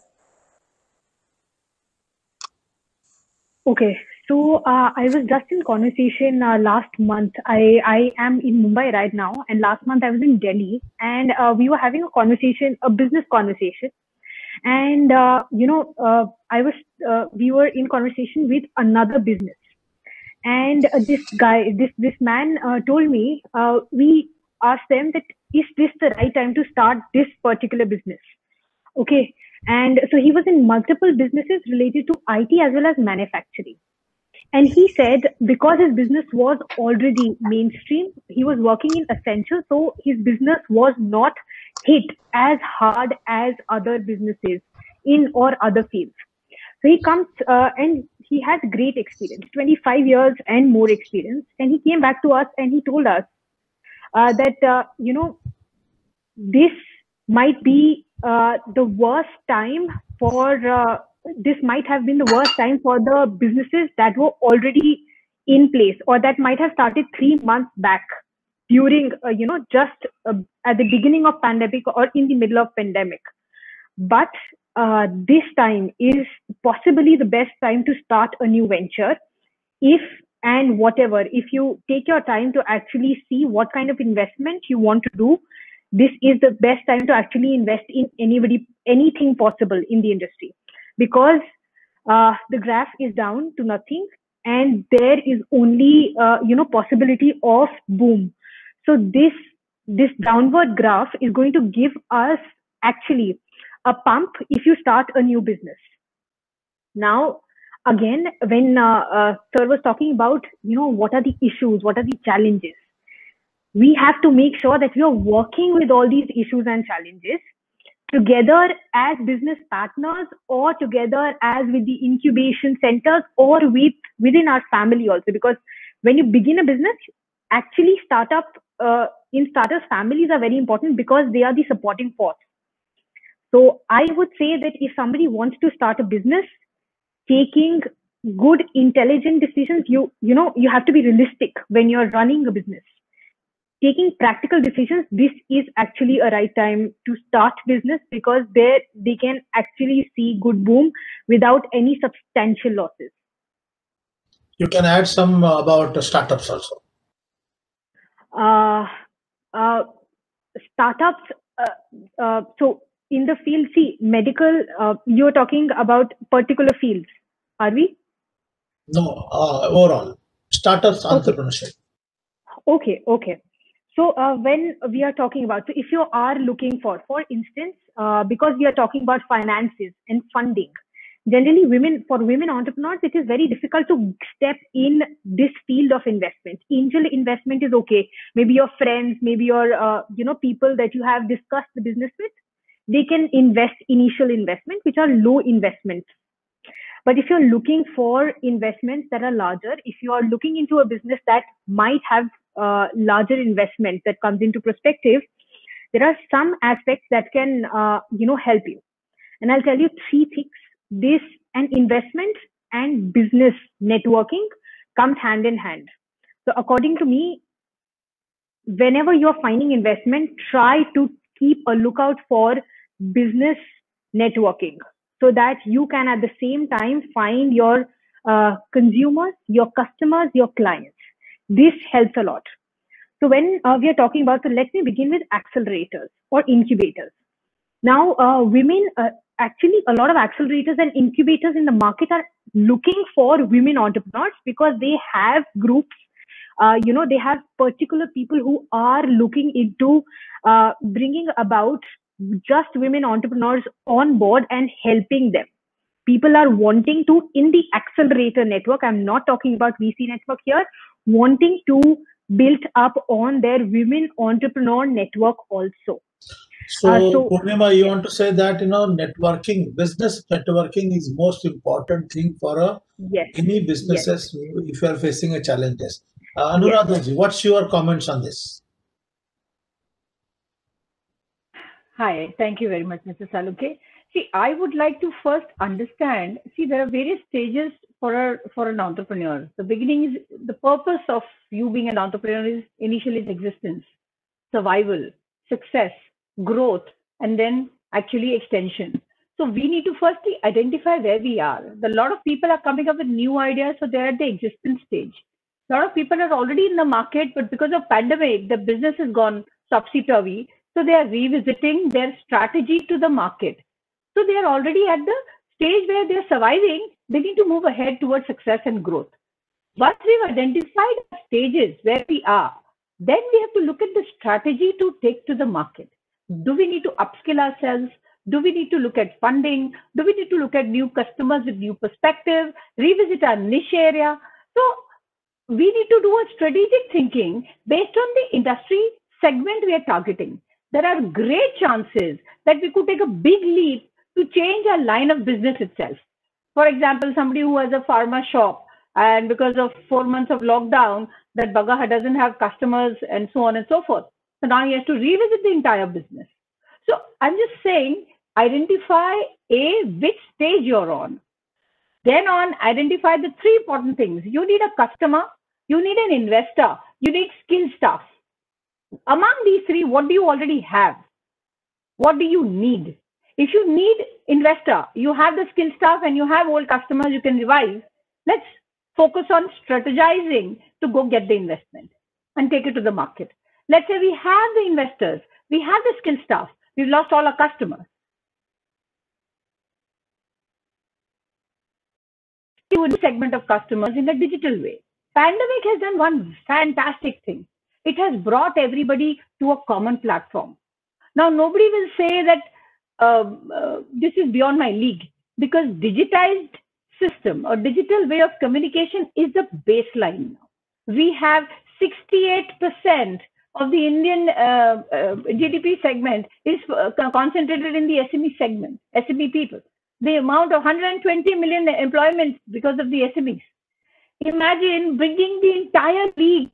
Okay, so I was just in conversation last month. I am in Mumbai right now, and last month I was in Delhi, and we were having a conversation, a business conversation, and we were in conversation with another business, and this man told me, we asked them that, is this the right time to start this particular business? Okay. And so he was in multiple businesses related to IT as well as manufacturing. And he said, because his business was already mainstream, he was working in essential, so his business was not hit as hard as other businesses in or other fields. So he comes and he has great experience, 25 years and more experience. And he came back to us and he told us that, this might be the worst time for, this might have been the worst time for the businesses that were already in place, or that might have started 3 months back during, just at the beginning of pandemic or in the middle of pandemic. But this time is possibly the best time to start a new venture. If you take your time to actually see what kind of investment you want to do, this is the best time to actually invest in anything possible in the industry, because the graph is down to nothing and there is only possibility of boom. So this downward graph is going to give us actually a pump if you start a new business. Now, again, when sir was talking about, what are the issues, what are the challenges, we have to make sure that we are working with all these issues and challenges together as business partners, or together as with the incubation centers, or within our family also. Because when you begin a business, actually startups, families are very important, because they are the supporting force. So I would say that if somebody wants to start a business, taking good, intelligent decisions, you have to be realistic when you're running a business. Taking practical decisions, this is actually a right time to start business, because there they can actually see good boom without any substantial losses. You can add some about startups also. Startups. So in the field, see, medical. You're talking about particular fields, are we? No, overall startups, entrepreneurship. Okay. So when we are talking about, so if you are looking for instance, because we are talking about finances and funding, generally for women entrepreneurs, it is very difficult to step in this field of investment. Angel investment is okay. Maybe your friends, maybe your, people that you have discussed the business with, they can invest initial investment, which are low investments. But if you're looking for investments that are larger, if you are looking into a business that might have larger investment that comes into perspective, there are some aspects that can help you. And I'll tell you 3 things. This and investment and business networking comes hand in hand. So according to me, whenever you're finding investment, try to keep a lookout for business networking, so that you can at the same time find your consumers, your customers, your clients. This helps a lot. So when we are talking about, so let me begin with accelerators or incubators. Now, women, actually, a lot of accelerators and incubators in the market are looking for women entrepreneurs because they have groups, they have particular people who are looking into bringing about just women entrepreneurs on board and helping them. People are wanting to, in the accelerator network, I'm not talking about VC network here, wanting to build up on their women entrepreneur network also. So Purnima, you want to say that, networking, business networking is most important thing for any businesses if you are facing a challenges. Anuradha, what's your comments on this? Hi, thank you very much, Mr. Salunke. See, I would like to first understand, there are various stages for an entrepreneur. The beginning is, the purpose of you being an entrepreneur is initially its existence, survival, success, growth, and then actually extension. So we need to firstly identify where we are. A lot of people are coming up with new ideas, so they're at the existence stage. A lot of people are already in the market, but because of pandemic, the business has gone topsy-turvy. So they are revisiting their strategy to the market. So they are already at the stage where they're surviving. They need to move ahead towards success and growth. Once we've identified the stages where we are, then we have to look at the strategy to take to the market. Do we need to upskill ourselves? Do we need to look at funding? Do we need to look at new customers with new perspective, revisit our niche area? So we need to do a strategic thinking based on the industry segment we are targeting. There are great chances that we could take a big leap to change our line of business itself. For example, somebody who has a pharma shop, and because of 4 months of lockdown, that Bagaha doesn't have customers and so on and so forth. So now he has to revisit the entire business. So I'm just saying, identify which stage you're on. Then identify the 3 important things. You need a customer, you need an investor, you need skill staff. Among these 3, what do you already have? What do you need? If you need investor, you have the skill staff and you have old customers you can revive, let's focus on strategizing to go get the investment and take it to the market. Let's say we have the investors, we have the skill staff, we've lost all our customers. You would segment of customers in a digital way. Pandemic has done one fantastic thing. It has brought everybody to a common platform. Now, nobody will say that this is beyond my league, because digitized system or digital way of communication is the baseline now. We have 68% of the Indian GDP segment is concentrated in the SME segment, SME people. The amount of 120 million employment because of the SMEs. Imagine bringing the entire league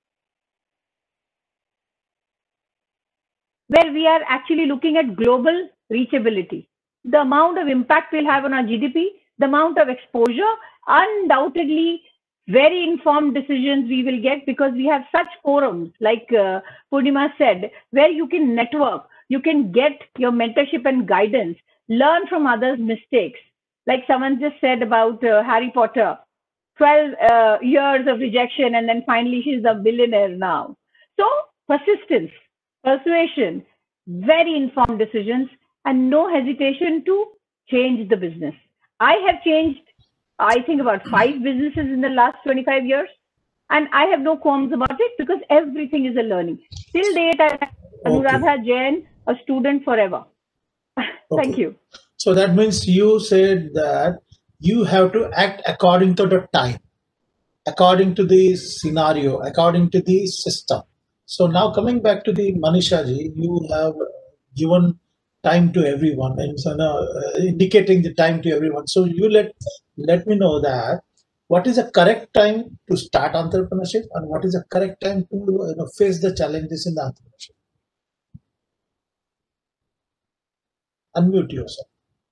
where we are actually looking at global reachability. The amount of impact we'll have on our GDP, the amount of exposure, undoubtedly very informed decisions we will get, because we have such forums, like Purnima said, where you can network, you can get your mentorship and guidance, learn from others' mistakes. Like someone just said about Harry Potter, 12 years of rejection, and then finally she's a billionaire now. So persistence, persuasion, very informed decisions, and no hesitation to change the business. I have changed, I think, about 5 businesses in the last 25 years, and I have no qualms about it because everything is a learning. Till date, I am Anuradha Jain, a student forever. Thank you. So that means you said that you have to act according to the time, according to the scenario, according to the system. So now coming back to the Manisha ji, you have given time to everyone and so now indicating the time to everyone. So you let me know that what is the correct time to start entrepreneurship and what is the correct time to face the challenges in the entrepreneurship. Unmute yourself.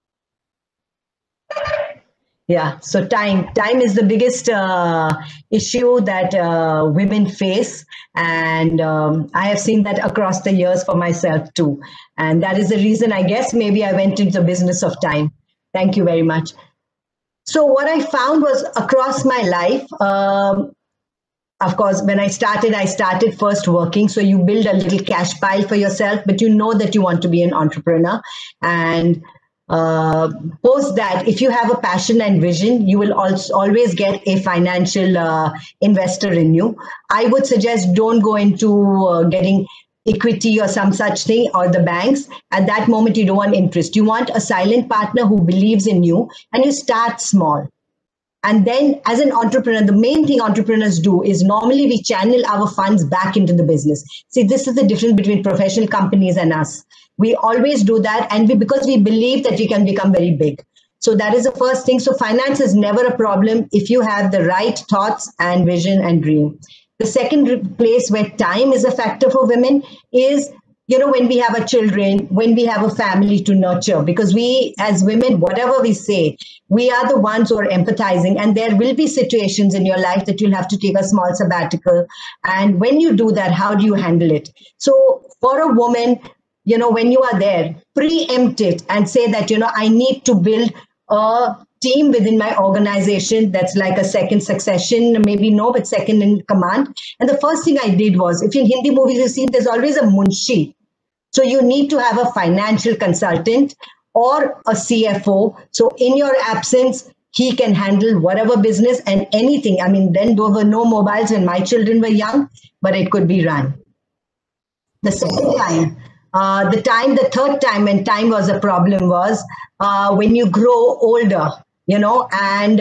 Yeah, so time is the biggest issue that women face, and I have seen that across the years for myself too, and that is the reason, I guess, maybe I went into the business of time. Thank you very much. So what I found was across my life, of course, when I started first working. So you build a little cash pile for yourself, but you know that you want to be an entrepreneur. And post that, if you have a passion and vision, you will also always get a financial investor in you. I would suggest don't go into getting equity or some such thing, or the banks. At that moment, you don't want interest. You want a silent partner who believes in you, and you start small. And then as an entrepreneur, the main thing entrepreneurs do is normally we channel our funds back into the business. See, this is the difference between professional companies and us. We always do that, and because we believe that we can become very big. So that is the first thing. So finance is never a problem if you have the right thoughts and vision and dream. The second place where time is a factor for women is, when we have our children, when we have a family to nurture, because we as women, whatever we say, we are the ones who are empathizing, and there will be situations in your life that you'll have to take a small sabbatical. And when you do that, how do you handle it? So for a woman, when you are there, preempt it and say that, I need to build a team within my organization that's like a second succession, maybe no, but second in command. And the first thing I did was, if in Hindi movies you've seen, there's always a munshi. So you need to have a financial consultant or a CFO. So in your absence, he can handle whatever business and anything. I mean, then there were no mobiles when my children were young, but it could be run. The second time, the third time when time was a problem was when you grow older, and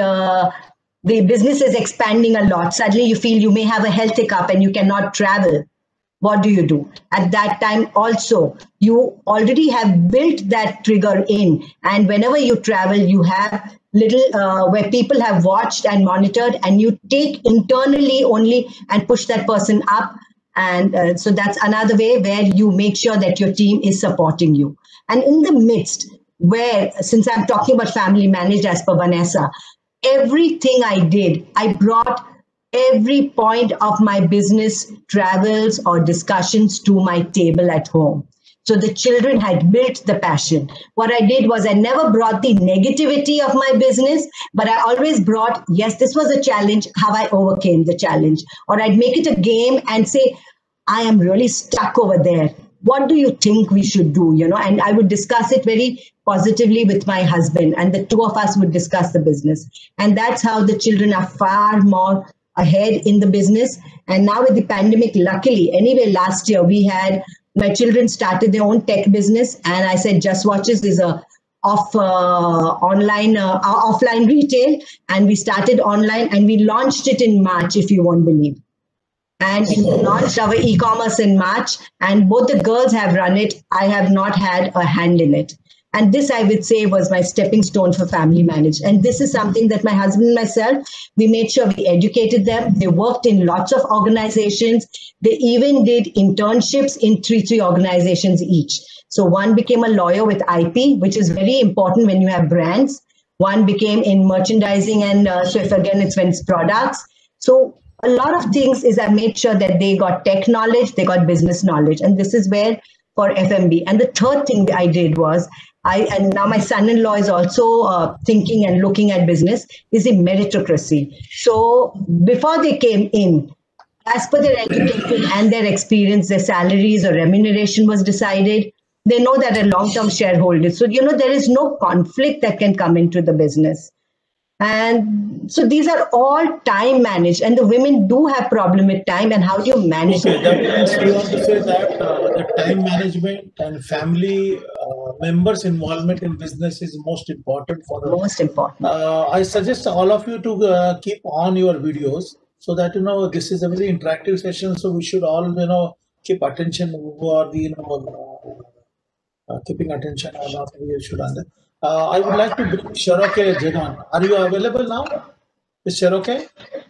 the business is expanding a lot. Suddenly you feel you may have a health hiccup and you cannot travel. What do you do? At that time also, you already have built that trigger in. And whenever you travel, you have little where people have watched and monitored, and you take internally only and push that person up. And so that's another way where you make sure that your team is supporting you. And in the midst, where, since I'm talking about family managed as per Vanessa, everything I did, I brought every point of my business travels or discussions to my table at home. So the children had built the passion. What I did was I never brought the negativity of my business, but I always brought, yes, this was a challenge, how I overcame the challenge. Or I'd make it a game and say, I am really stuck over there. What do you think we should do? And I would discuss it very positively with my husband, and the two of us would discuss the business. And that's how the children are far more ahead in the business. And now with the pandemic, luckily, anyway, last year my children started their own tech business, and I said, Just Watches is a offline retail, and we started online, and we launched it in March, if you won't believe. And we launched our e-commerce in March, and both the girls have run it. I have not had a hand in it. And this, I would say, was my stepping stone for family managed. And this is something that my husband and myself, we made sure we educated them. They worked in lots of organizations. They even did internships in three organizations each. So one became a lawyer with IP, which is very important when you have brands. One became in merchandising, and so if again, it's when it's products. So a lot of things is I made sure that they got tech knowledge, they got business knowledge. And this is where for FMB. And the third thing I did was, and now my son-in-law is also thinking and looking at business, is the meritocracy. So before they came in, as per their education and their experience, their salaries or remuneration was decided. They know that they're long-term shareholders. So, there is no conflict that can come into the business. And so these are all time managed, and the women do have problem with time. And how do you manage it? That means we want to say that the time management and family members' involvement in business is most important for us. Most important. I suggest all of you to keep on your videos, so that this is a very interactive session. So we should all keep attention who are the keeping attention. We should understand. I would like to bring Sheroke Jagan. Are you available now? Is Sheroke?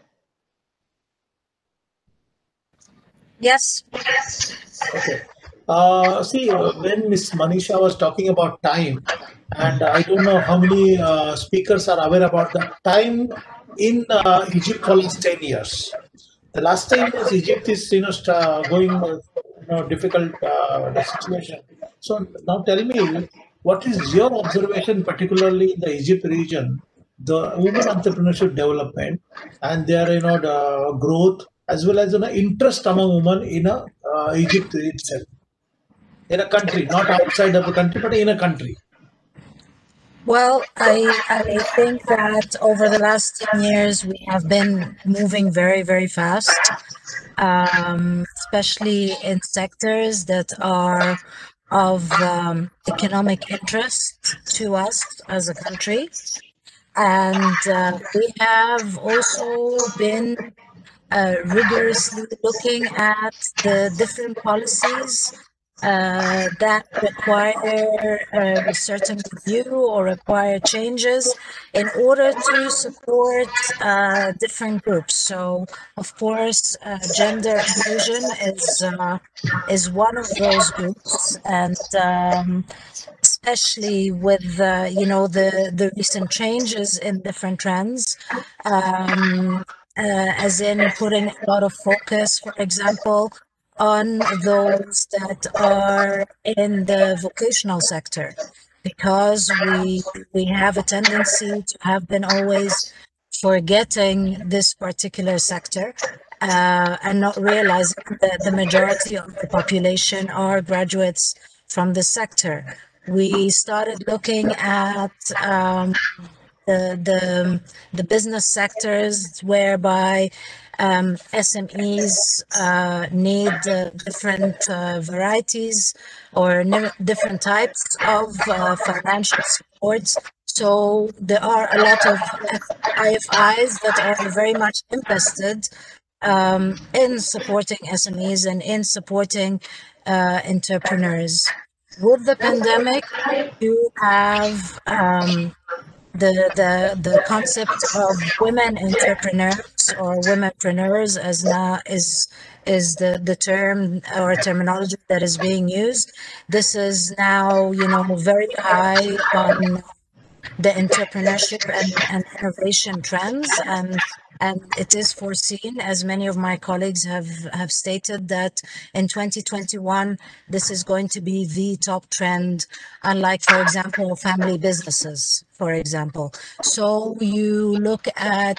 Yes. Okay. See, when Miss Manisha was talking about time, and I don't know how many speakers are aware about that time in Egypt for last 10 years. The last 10 years, Egypt is going difficult situation. So now tell me, what is your observation, particularly in the Egypt region, the women entrepreneurship development and their the growth as well as interest among women in Egypt itself, in a country, not outside of the country, but in a country? Well, I think that over the last 10 years, we have been moving very, very fast, especially in sectors that are of economic interest to us as a country. And we have also been rigorously looking at the different policies that require a certain review or require changes in order to support different groups. So, of course, gender inclusion is one of those groups, and especially with the recent changes in different trends. As in putting a lot of focus, for example, on those that are in the vocational sector, because we have a tendency to have been always forgetting this particular sector and not realizing that the majority of the population are graduates from the sector. We started looking at the business sectors whereby SMEs need different varieties or different types of financial supports. So there are a lot of IFIs that are very much invested in supporting SMEs and in supporting entrepreneurs. With the pandemic, you have the concept of women entrepreneurs or womenpreneurs as now is the term or terminology that is being used. This is now very high on the entrepreneurship and innovation trends, and it is foreseen, as many of my colleagues have stated, that in 2021 this is going to be the top trend, unlike, for example, family businesses, for example. So you look at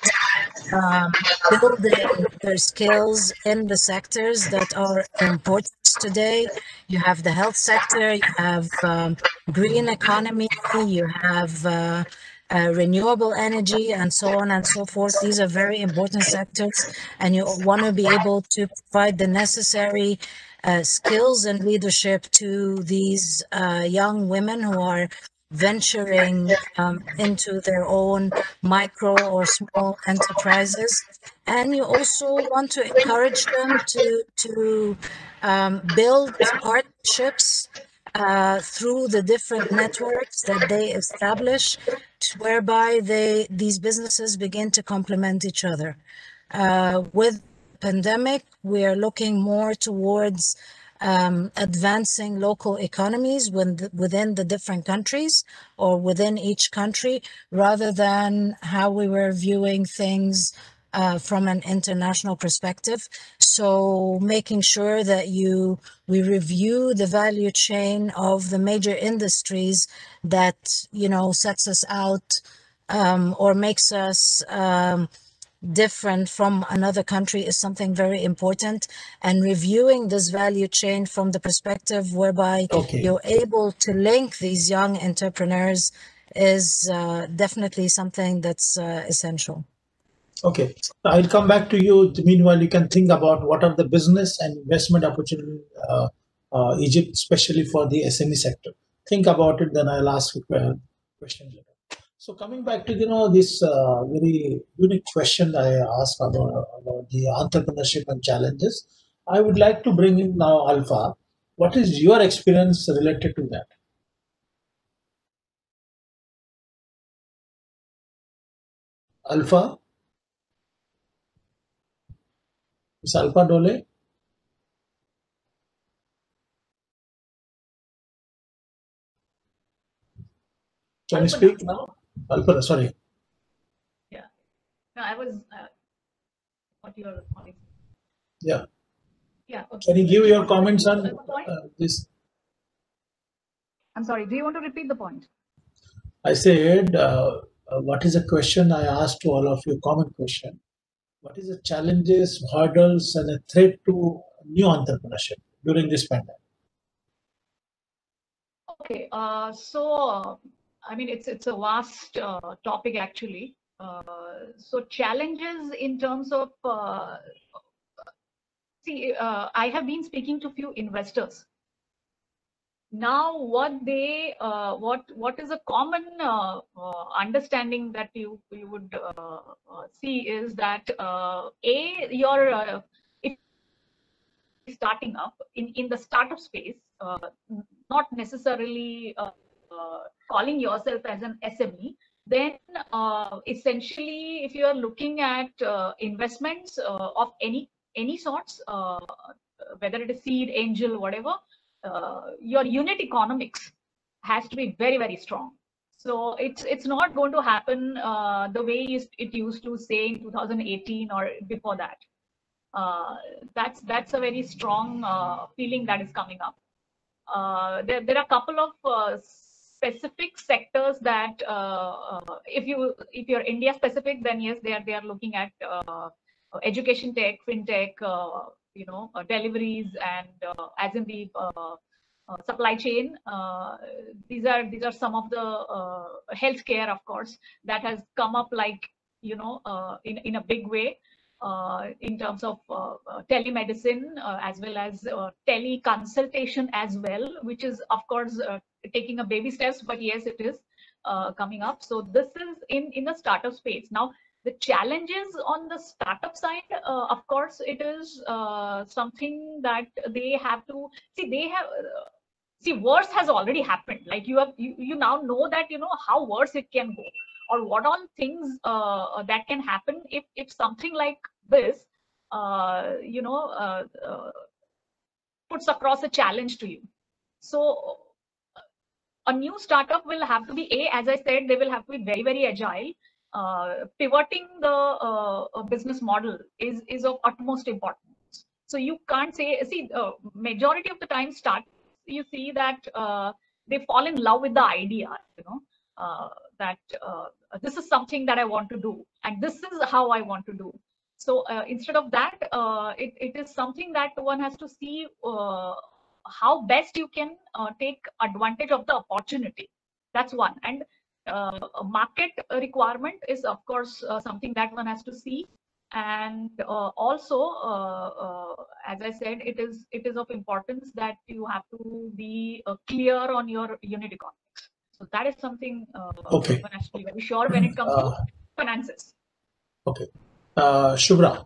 building their skills in the sectors that are important today. You have the health sector, you have green economy, you have renewable energy, and so on and so forth. These are very important sectors, and you want to be able to provide the necessary skills and leadership to these young women who are venturing into their own micro or small enterprises. And you also want to encourage them to build partnerships through the different networks that they establish, whereby these businesses begin to complement each other. With pandemic, we are looking more towards advancing local economies within the different countries or within each country, rather than how we were viewing things from an international perspective. So making sure that we review the value chain of the major industries that sets us out or makes us different from another country is something very important, and reviewing this value chain from the perspective whereby you're able to link these young entrepreneurs is definitely something that's essential. Okay, I'll come back to you. Meanwhile, you can think about what are the business and investment opportunities Egypt, especially for the SME sector. Think about it, then I'll ask you a question later. So coming back to this very unique question I asked about the entrepreneurship and challenges, I would like to bring in now Alpha. What is your experience related to that? Alpha? Is Alpha Dole? Can you speak now? Alpha, sorry. Yeah. No, I was what you are calling. Yeah. Yeah. Okay. Can you give your comments on this? I'm sorry. Do you want to repeat the point? I said what is a question I asked to all of you, common question. What is the challenges, hurdles, and a threat to new entrepreneurship during this pandemic? Okay, I mean, it's a vast topic actually. So challenges in terms of I have been speaking to few investors. Now, what is a common understanding that you would see is that your if you're starting up in the startup space, not necessarily calling yourself as an SME, then essentially, if you are looking at investments of any sorts, whether it is seed, angel, whatever, your unit economics has to be very, very strong. So it's not going to happen the way it used to, say, in 2018 or before that. That's a very strong feeling that is coming up. There are a couple of specific sectors that if you're India specific, then yes, they are looking at education tech, fintech, deliveries, and as in the supply chain. These are some of the healthcare, of course, that has come up like in a big way. In terms of telemedicine as well as teleconsultation as well, which is of course taking a baby steps, but yes, it is coming up. So this is in the startup space. Now, the challenges on the startup side, of course, it is something that they have to see. Worse has already happened. Like you now know that how worse it can go, or what all things that can happen if something like this puts across a challenge to you. So a new startup will have to be, as I said, they will have to be very, very agile. Pivoting the business model is of utmost importance. So you can't say, majority of the time you see that they fall in love with the idea, that this is something that I want to do, and this is how I want to do. So instead of that, it is something that one has to see how best you can take advantage of the opportunity. That's one. And a market requirement is, of course, something that one has to see. And also, as I said, it is of importance that you have to be clear on your unit economics. So that is something Okay. one has to be very sure when it comes to finances. Okay. Shubhra.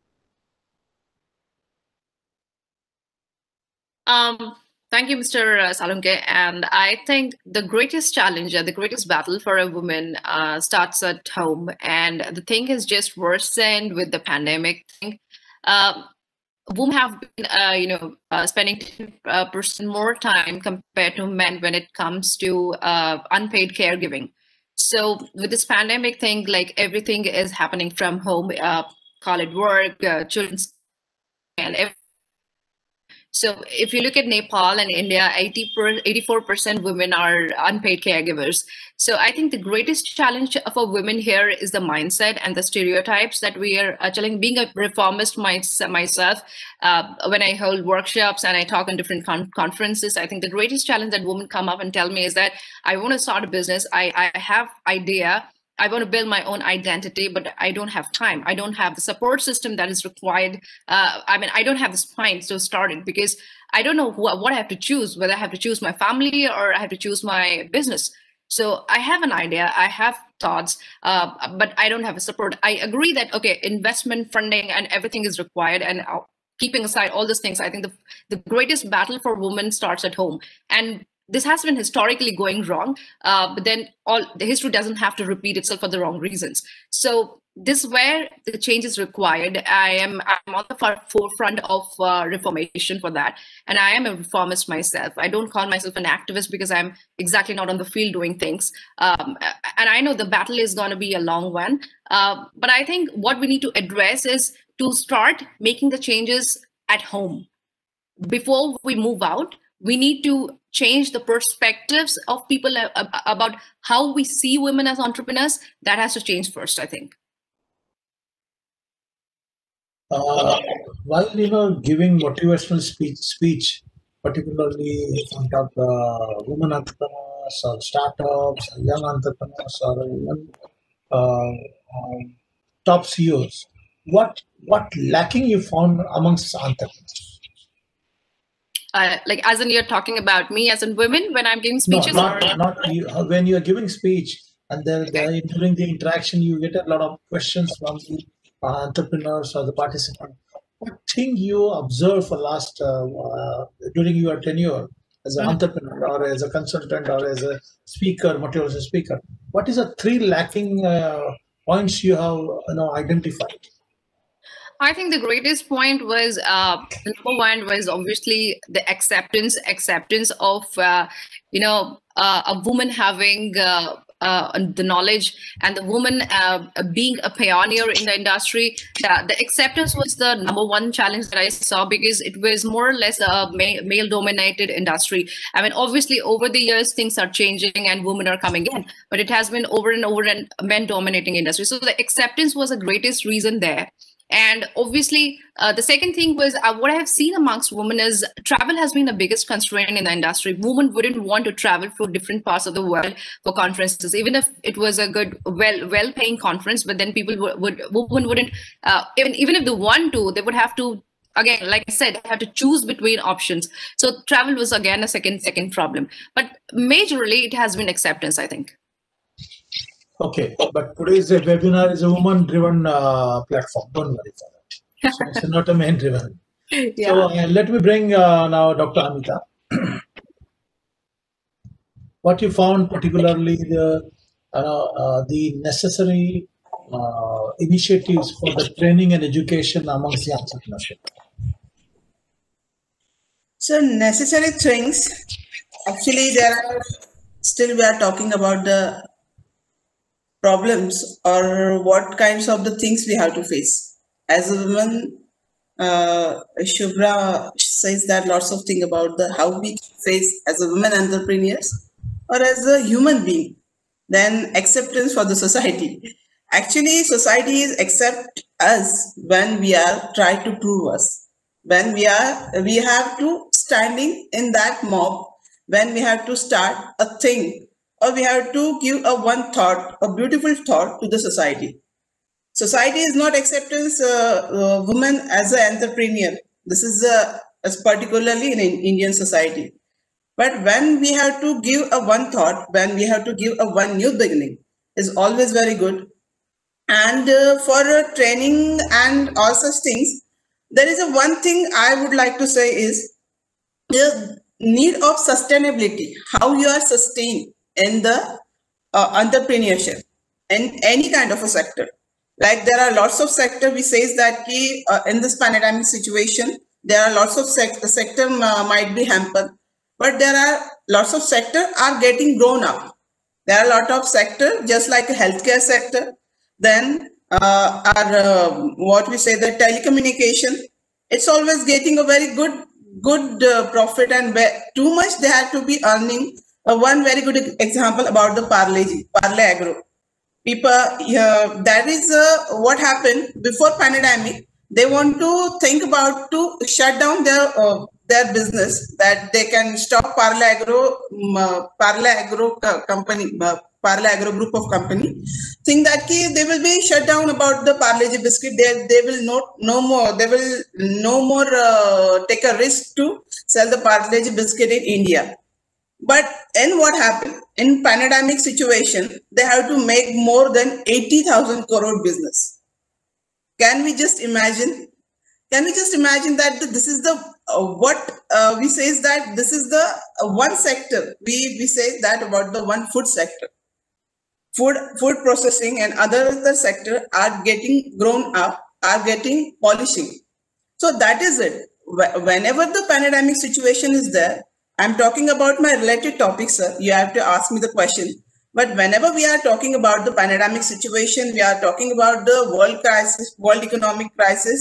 Thank you, Mr. Salunke. And I think the greatest challenge, the greatest battle for a woman starts at home. And the thing has just worsened with the pandemic thing. Women have been, spending 10% more time compared to men when it comes to unpaid caregiving. So with this pandemic thing, like everything is happening from home, call it work, children's, and everything. So if you look at Nepal and India, 84% women are unpaid caregivers. So I think the greatest challenge for women here is the mindset and the stereotypes that we are telling. Being a reformist myself, when I hold workshops and I talk on different conferences, I think the greatest challenge that women come up and tell me is that I want to start a business. I have idea. I want to build my own identity, but I don't have time. I don't have the support system that is required. I don't have the spine to start it because I don't know what I have to choose, whether I have to choose my family or I have to choose my business. So I have an idea, I have thoughts, but I don't have a support. I agree that, okay, investment, funding, and everything is required. And keeping aside all those things, I think the greatest battle for women starts at home. And this has been historically going wrong, but then the history doesn't have to repeat itself for the wrong reasons. So this is where the change is required. I'm on the forefront of reformation for that. And I am a reformist myself. I don't call myself an activist because I'm exactly not on the field doing things. And I know the battle is going to be a long one. But I think what we need to address is to start making the changes at home. Before we move out, we need to change the perspectives of people about how we see women as entrepreneurs. That has to change first, I think. While giving motivational speech, particularly in front of women entrepreneurs or startups, or young entrepreneurs, or even top CEOs, what lacking you found amongst entrepreneurs? Like, as in you're talking about me as in women when I'm giving speeches? No, not you. When you're giving speech, and then during the interaction, you get a lot of questions from the entrepreneurs or the participants. What thing you observe for last during your tenure as an entrepreneur or as a consultant or as a speaker, motivational speaker? What is the three lacking points you have identified? I think the greatest point was number one was obviously the acceptance of a woman having the knowledge and the woman being a pioneer in the industry. The acceptance was the number one challenge that I saw, because it was more or less a male dominated industry. I mean, obviously over the years things are changing and women are coming in, but it has been over and over and men dominating industry. So the acceptance was the greatest reason there. And obviously, the second thing was what I have seen amongst women is travel has been the biggest constraint in the industry. Women wouldn't want to travel to different parts of the world for conferences, even if it was a good, well-paying conference. But then women wouldn't, even if they want to, they would have to, again, like I said, have to choose between options. So travel was again a second problem. But majorly, it has been acceptance, I think. Okay, but today's webinar is a woman-driven platform. Don't worry for that. So it's not a man-driven. Yeah. So let me bring now Dr. Amita. What you found, particularly the necessary initiatives for the training and education amongst the entrepreneurship. So necessary things. Actually, we are talking about the problems or what kinds of the things we have to face. As a woman, Shubhra says that lots of things about how we face as a woman entrepreneurs or as a human being. Then acceptance for the society. Actually, society is accept us when we are trying to prove us. When we have to standing in that mob, when we have to start a thing, or we have to give a beautiful thought to the society. Society is not acceptance women as an entrepreneur. This is particularly in Indian society. But when we have to give one thought, when we have to give one new beginning, is always very good. And for training and all such things, there is one thing I would like to say is the need of sustainability. How you are sustained in the entrepreneurship in any kind of a sector. Like there are lots of sector, we say that in this pandemic situation, there are lots of sector might be hampered, but there are lots of sector are getting grown up. There are a lot of sector, just like a healthcare sector, then what we say, the telecommunication, it's always getting a very good profit, and too much they have to be earning. One very good example about the Parle Agro. People, that is what happened before pandemic. They want to think about to shut down their business, that they can stop Parle Agro company, Parle Agro group of company. Think that they will be shut down about the Parle biscuit. They will no more take a risk to sell the Parle biscuit in India. But then what happened? In pandemic situation, they have to make more than 80,000 crore business. Can we just imagine? Can we just imagine that this is the we say is that this is the one sector. We say that about the one food sector. Food processing and other sector are getting grown up, are getting polishing. So that is it. Whenever the pandemic situation is there, I'm talking about my related topics, sir. You have to ask me the question. But whenever we are talking about the pandemic situation, we are talking about the world crisis, world economic crisis,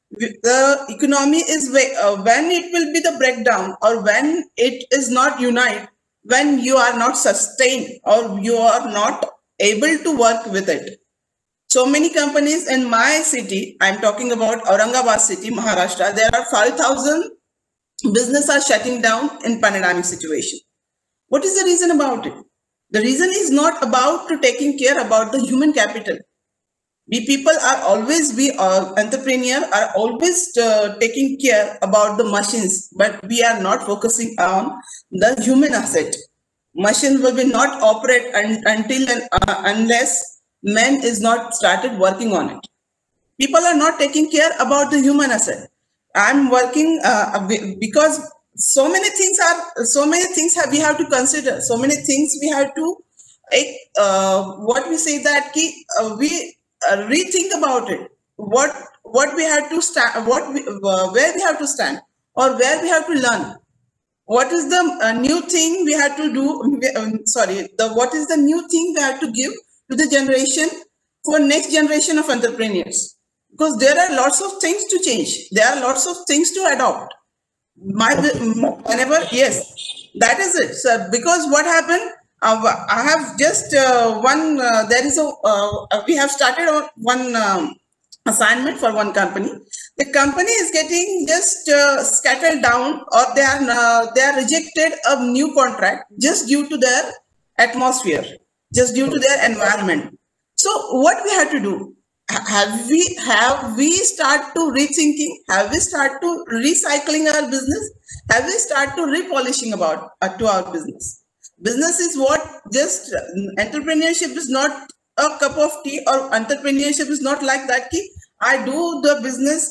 The economy is when it will be the breakdown, or when it is not unite, when you are not sustained or you are not able to work with it. So many companies in my city, I'm talking about Aurangabad city, Maharashtra, there are 5,000 businesses are shutting down in pandemic situation. What is the reason about it? The reason is not about to taking care about the human capital. We people are always, we entrepreneur are always taking care about the machines, but we are not focusing on the human asset. Machine will be not operate until and unless man is not started working on it. People are not taking care about the human asset. I'm working because so many things we have to consider. So many things we have to what we say that we rethink about it. What we have to stand, where we have to stand, or where we have to learn. What is the new thing we have to do? What is the new thing we have to give to the generation, for next generation of entrepreneurs? Because there are lots of things to change. There are lots of things to adopt. Yes, that is it. So because what happened, I have just we have started on one assignment for one company. The company is getting just scattered down, or they are rejected a new contract just due to their atmosphere, just due to their environment. So what we have to do? Have we start to rethinking? Have we start to recycling our business? Have we start to repolishing about to our business? Business is what just entrepreneurship is not a cup of tea, or entrepreneurship is not like that. I do the business.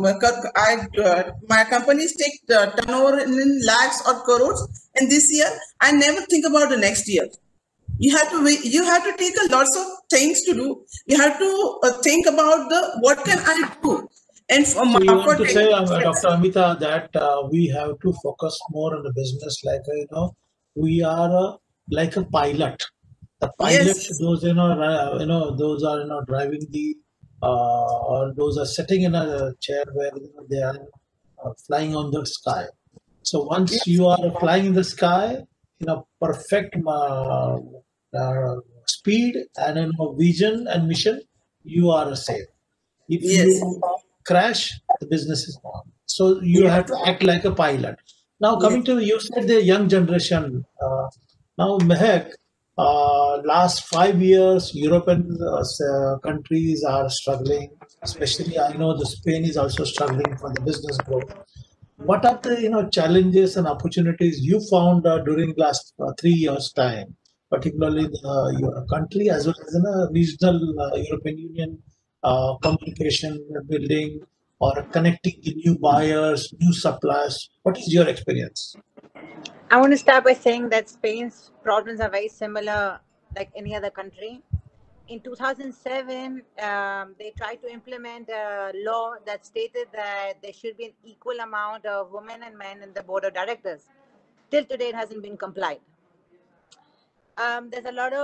My companies take the turnover in lakhs or crores, and this year I never think about the next year. You have to take a lots of things to do. You have to think about what can I do. And so you want to say, Dr. Amita, that we have to focus more on the business, like we are like a pilot. The pilot, Yes. those those are driving the or those are sitting in a chair where they are flying on the sky. So once you are flying in the sky in a perfect speed and in a vision and mission, you are safe. If you crash, the business is gone. So you have to act like a pilot. Now coming to, you said the young generation. Now Mehak, last 5 years, European countries are struggling. Especially, I know the Spain is also struggling for the business growth. What are the challenges and opportunities you found during last 3 years time, particularly your country as well as in a regional European Union communication building or connecting the new buyers, new suppliers? What is your experience? I want to start by saying that Spain's problems are very similar like any other country. In 2007, they tried to implement a law that stated that there should be an equal amount of women and men in the board of directors. Till today, it hasn't been complied. There's a lot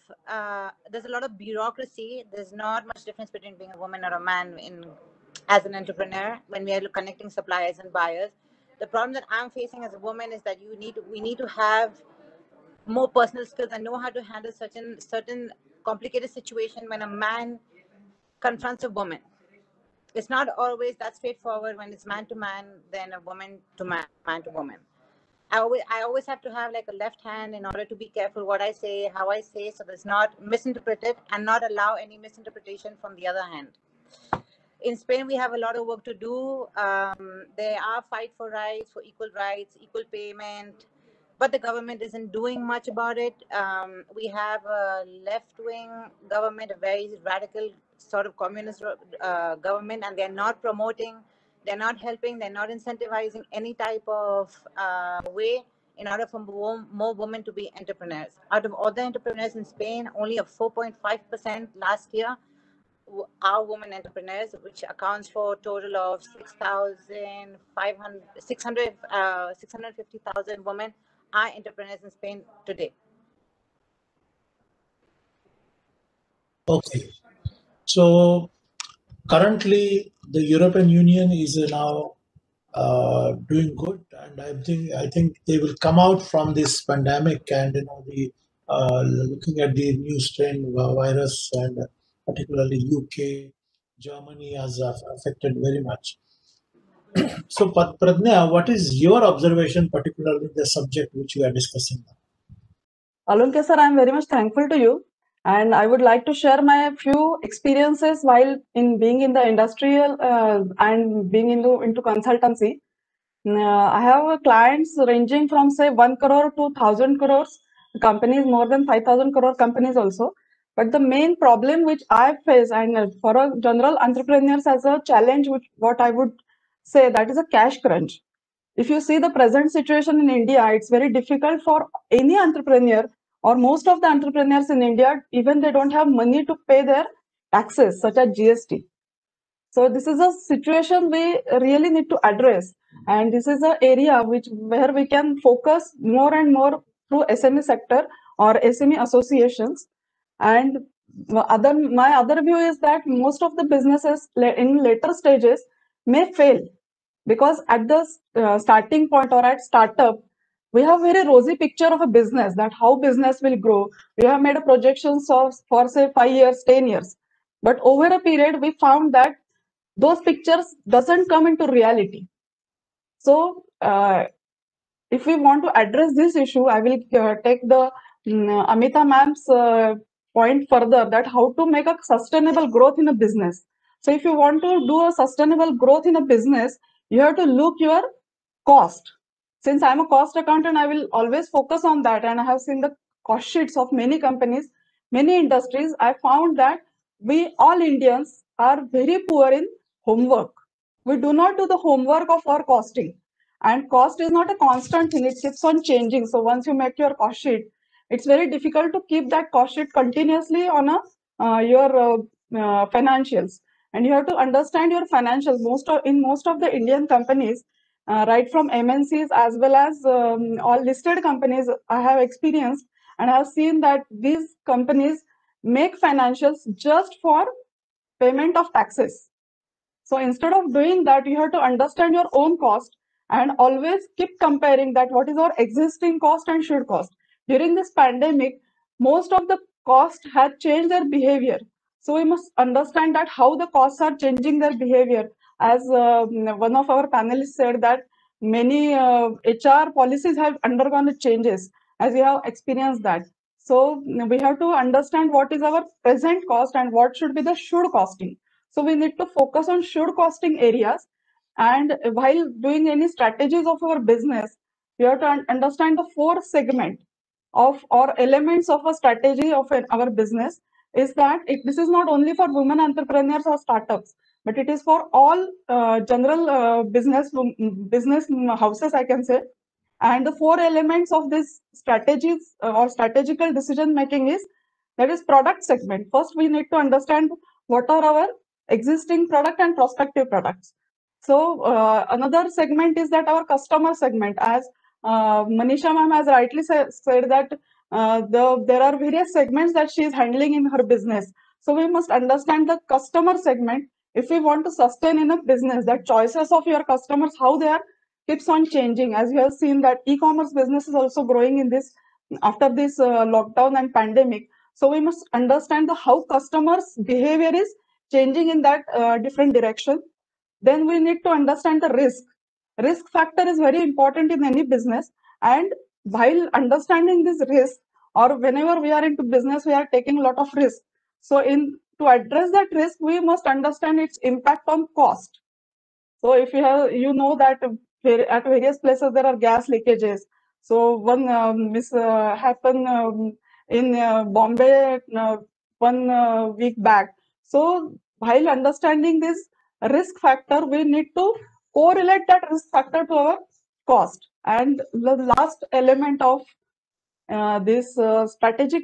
of bureaucracy. There's not much difference between being a woman or a man as an entrepreneur when we are connecting suppliers and buyers. The problem that I'm facing as a woman is that we need to have more personal skills and know how to handle certain complicated situation when a man confronts a woman. It's not always that straightforward when it's man to man than a woman to man to woman. I always have to have like a left hand in order to be careful what I say, how I say, so that's not misinterpreted and not allow any misinterpretation from the other hand. In Spain, we have a lot of work to do. There are fight for rights, for equal rights, equal payment, but the government isn't doing much about it. We have a left-wing government, a very radical sort of communist government, and they're not promoting, they're not helping, they're not incentivizing any type of way in order for more women to be entrepreneurs. Out of all the entrepreneurs in Spain, only a 4.5% last year are women entrepreneurs, which accounts for a total of 650,000 women are entrepreneurs in Spain today. Okay. So currently, the European Union is now doing good, and I think they will come out from this pandemic, and the looking at the new strain virus, and particularly UK, Germany has affected very much. So, Pradnya, what is your observation, particularly the subject which we are discussing now? Alunke sir, I am very much thankful to you, and I would like to share my few experiences while in being in the industrial and being into consultancy. I have clients ranging from say 1 crore to 1,000 crores, companies more than 5,000 crore companies also. But the main problem which I face, and for a general entrepreneurs as a challenge, which what I would say, that is a cash crunch. If you see the present situation in India, it's very difficult for any entrepreneur or most of the entrepreneurs in India, even they don't have money to pay their taxes such as GST. So this is a situation we really need to address, and this is an area where we can focus more and more through SME sector or SME associations. And my other view is that most of the businesses in later stages may fail, because at the starting point or at startup, we have very rosy picture of a business, that how business will grow. We have made a projections for say 5 years, 10 years. But over a period, we found that those pictures doesn't come into reality. So if we want to address this issue, I will take the Amita ma'am's point further, that how to make a sustainable growth in a business. So if you want to do a sustainable growth in a business, you have to look your cost. Since I'm a cost accountant, I will always focus on that, and I have seen the cost sheets of many companies, many industries. I found that we all Indians are very poor in homework. We do not do the homework of our costing, and cost is not a constant thing, it keeps on changing. So once you make your cost sheet, it's very difficult to keep that cost sheet continuously on your financials, and you have to understand your financials. In most of the Indian companies, right from MNCs as well as all listed companies, I have experienced and I have seen that these companies make financials just for payment of taxes. So instead of doing that, you have to understand your own cost and always keep comparing that what is our existing cost and should cost. During this pandemic, most of the cost had changed their behavior. So we must understand that how the costs are changing their behavior. As one of our panelists said, that many HR policies have undergone changes, as we have experienced that. So we have to understand what is our present cost and what should be the should costing. So we need to focus on should costing areas. And while doing any strategies of our business, we have to understand the 4 segment of or elements of a strategy of our business. Is that this is not only for women entrepreneurs or startups, but it is for all general business houses, I can say. And the 4 elements of this strategies or strategical decision making is, that is product segment. First, we need to understand what are our existing product and prospective products. So another segment is that our customer segment, as Manisha ma'am has rightly said that there are various segments that she is handling in her business. So we must understand the customer segment if we want to sustain in a business. That choices of your customers, how they are keeps on changing. As you have seen that e-commerce business is also growing in this after this lockdown and pandemic. So we must understand how customers' behavior is changing in that different direction. Then we need to understand the risk. Risk factor is very important in any business. And while understanding this risk, or whenever we are into business, we are taking a lot of risk. So to address that risk, we must understand its impact on cost. So if you have, that at various places there are gas leakages. So one happened in Bombay 1 week back. So while understanding this risk factor, we need to correlate that risk factor to our cost. And the last element of this strategic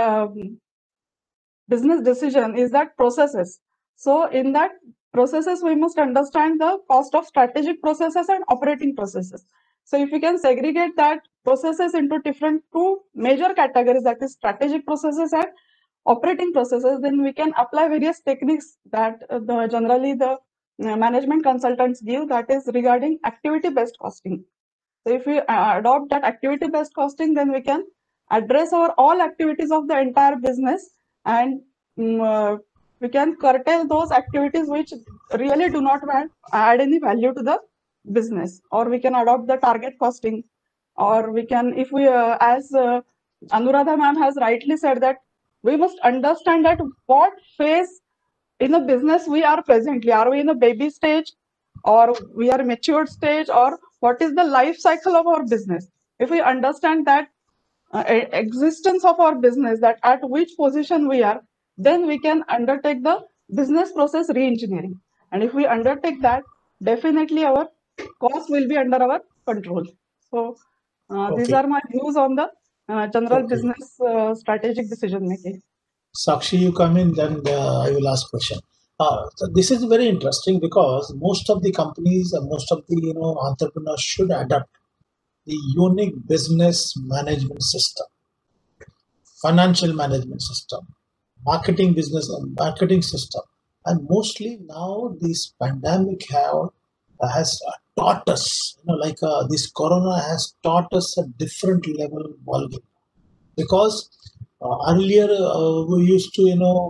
business decision is that processes. So in that processes, we must understand the cost of strategic processes and operating processes. So if we can segregate that processes into two major categories, that is strategic processes and operating processes, then we can apply various techniques that generally the management consultants give, that is regarding activity-based costing. So if we adopt that activity-based costing, then we can address our all activities of the entire business, and we can curtail those activities which really do not add any value to the business. Or we can adopt the target costing, or we can, if we, as Anuradha ma'am has rightly said, that we must understand that what phase in the business we are presently. Are we in a baby stage, or we are matured stage, or what is the life cycle of our business? If we understand that existence of our business, that at which position we are, then we can undertake the business process re-engineering. And if we undertake that, definitely our cost will be under our control. So these are my views on the general business strategic decision making. Sakshi, you come in, then I will ask question. So this is very interesting because most of the companies and most of the entrepreneurs should adapt the unique business management system, financial management system, marketing business and marketing system, and mostly now this pandemic has taught us, this corona has taught us a different level of ballgame, because earlier we used to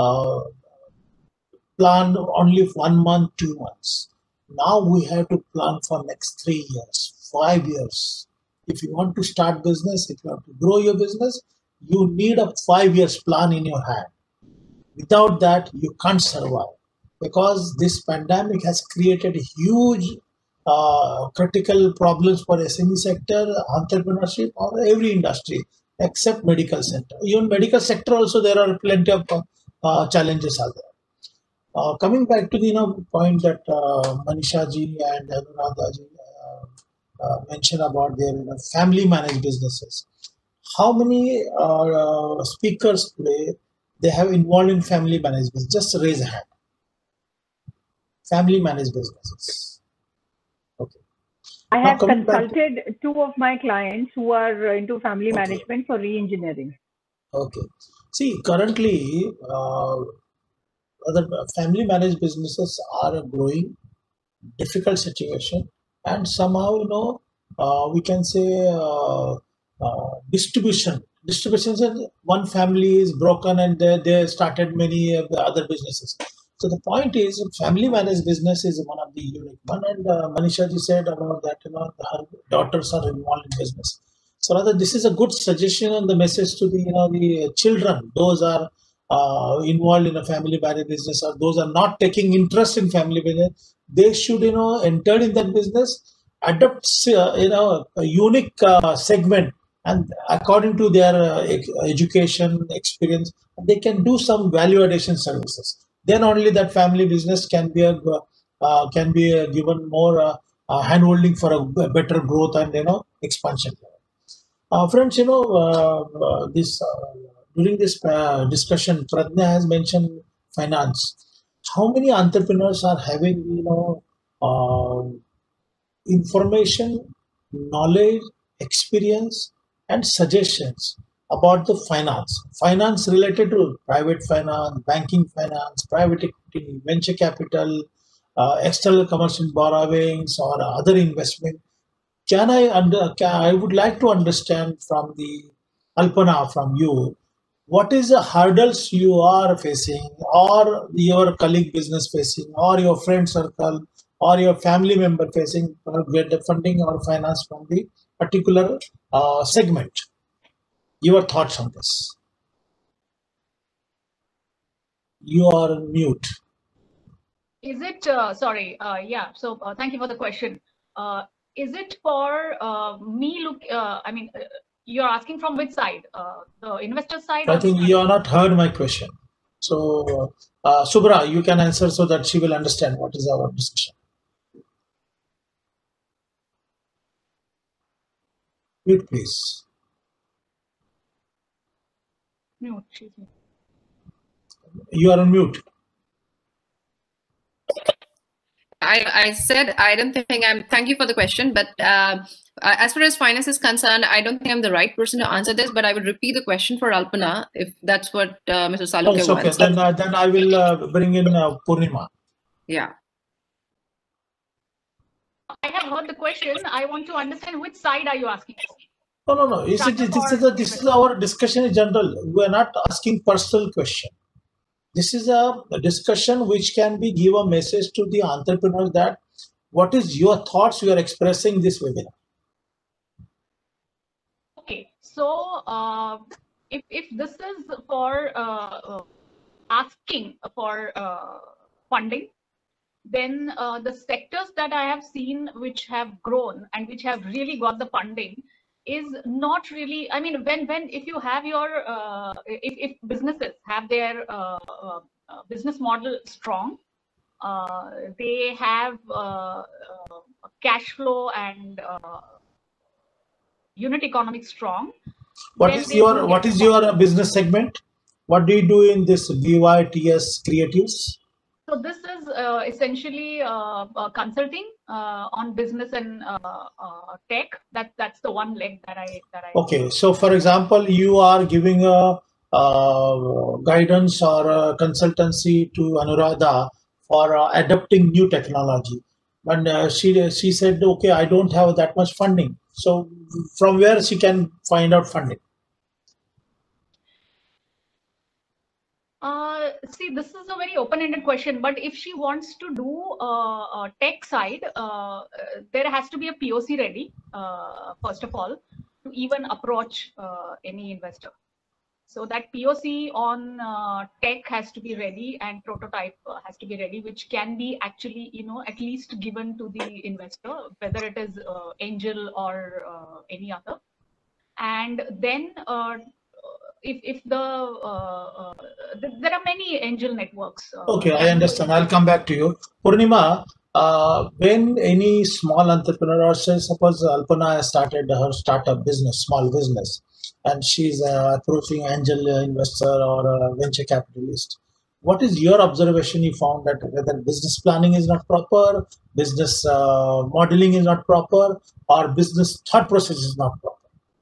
plan only 1 month, 2 months. Now we have to plan for next 3 years, 5 years. If you want to start business, if you want to grow your business, you need a 5 years plan in your hand. Without that, you can't survive, because this pandemic has created huge critical problems for SME sector, entrepreneurship, or every industry except medical sector. Even medical sector also, there are plenty of challenges are there. Coming back to the point that Manisha ji and Anuradha ji mentioned about their family managed businesses. How many speakers today they have involved in family managed business? Just raise a hand. Family managed businesses. Okay. I have consulted 2 of my clients who are into family management for re-engineering. Okay. See, currently, the family managed businesses are a growing, difficult situation, and somehow, we can say distribution. Distribution is one family is broken and they started many other businesses. So the point is, family managed business is one of the unique one. And Manisha ji said about that, her daughters are involved in business. So rather, this is a good suggestion and the message to the children. Those are involved in a family managed business, or those are not taking interest in family business. They should, enter in that business, adopt, a unique segment, and according to their education experience, they can do some value addition services. Then only that family business can be given more handholding for a better growth and expansion. Friends, during this discussion, Pradnya has mentioned finance. How many entrepreneurs are having information, knowledge, experience, and suggestions about the finance related to private finance, banking finance, private equity, venture capital, external commercial borrowings, or other investment? I would like to understand from the Alpana, from you, what is the hurdles you are facing, or your colleague business facing, or your friend circle, or your family member facing to get the funding or finance from the particular segment? Your thoughts on this? You are on mute. Is it, sorry, yeah, so thank you for the question. Is it for me, you're asking from which side? The investor side? I think you have not heard my question. So, Subra, you can answer so that she will understand what is our discussion. Mute, please. Mute, she's mute. You are on mute. I said I don't think thank you for the question, but as far as finance is concerned, I don't think I'm the right person to answer this, but I would repeat the question for Alpana, if that's what Mr. Salunke wants. Then I will bring in Purnima. Yeah. I have heard the question. I want to understand which side are you asking for? No. This is our discussion in general. We are not asking personal question. This is a discussion which can be give a message to the entrepreneurs that what is your thoughts you are expressing this webinar. Okay, so if this is for asking for funding, then the sectors that I have seen which have grown and which have really got the funding is not really, I mean, if you have your, if businesses have their business model strong, they have cash flow and unit economics strong. What is your business segment? What do you do in this VYTS Creatives? So this is essentially consulting on business and tech. That's the one leg that I. Okay, so for example, you are giving a guidance or a consultancy to Anuradha for adopting new technology, and she said, okay, I don't have that much funding. So from where she can find out funding? See, this is a very open-ended question, but if she wants to do tech side, there has to be a POC ready, first of all, to even approach any investor. So that POC on tech has to be ready and prototype has to be ready, which can be actually, at least given to the investor, whether it is angel or any other. And then if the there are many angel networks. Okay, I understand. I'll come back to you. Purnima, when any small entrepreneur, or say suppose Alpana has started her startup business, small business, and she's approaching angel investor or a venture capitalist, what is your observation? You found that whether business planning is not proper, business modeling is not proper, or business thought process is not proper?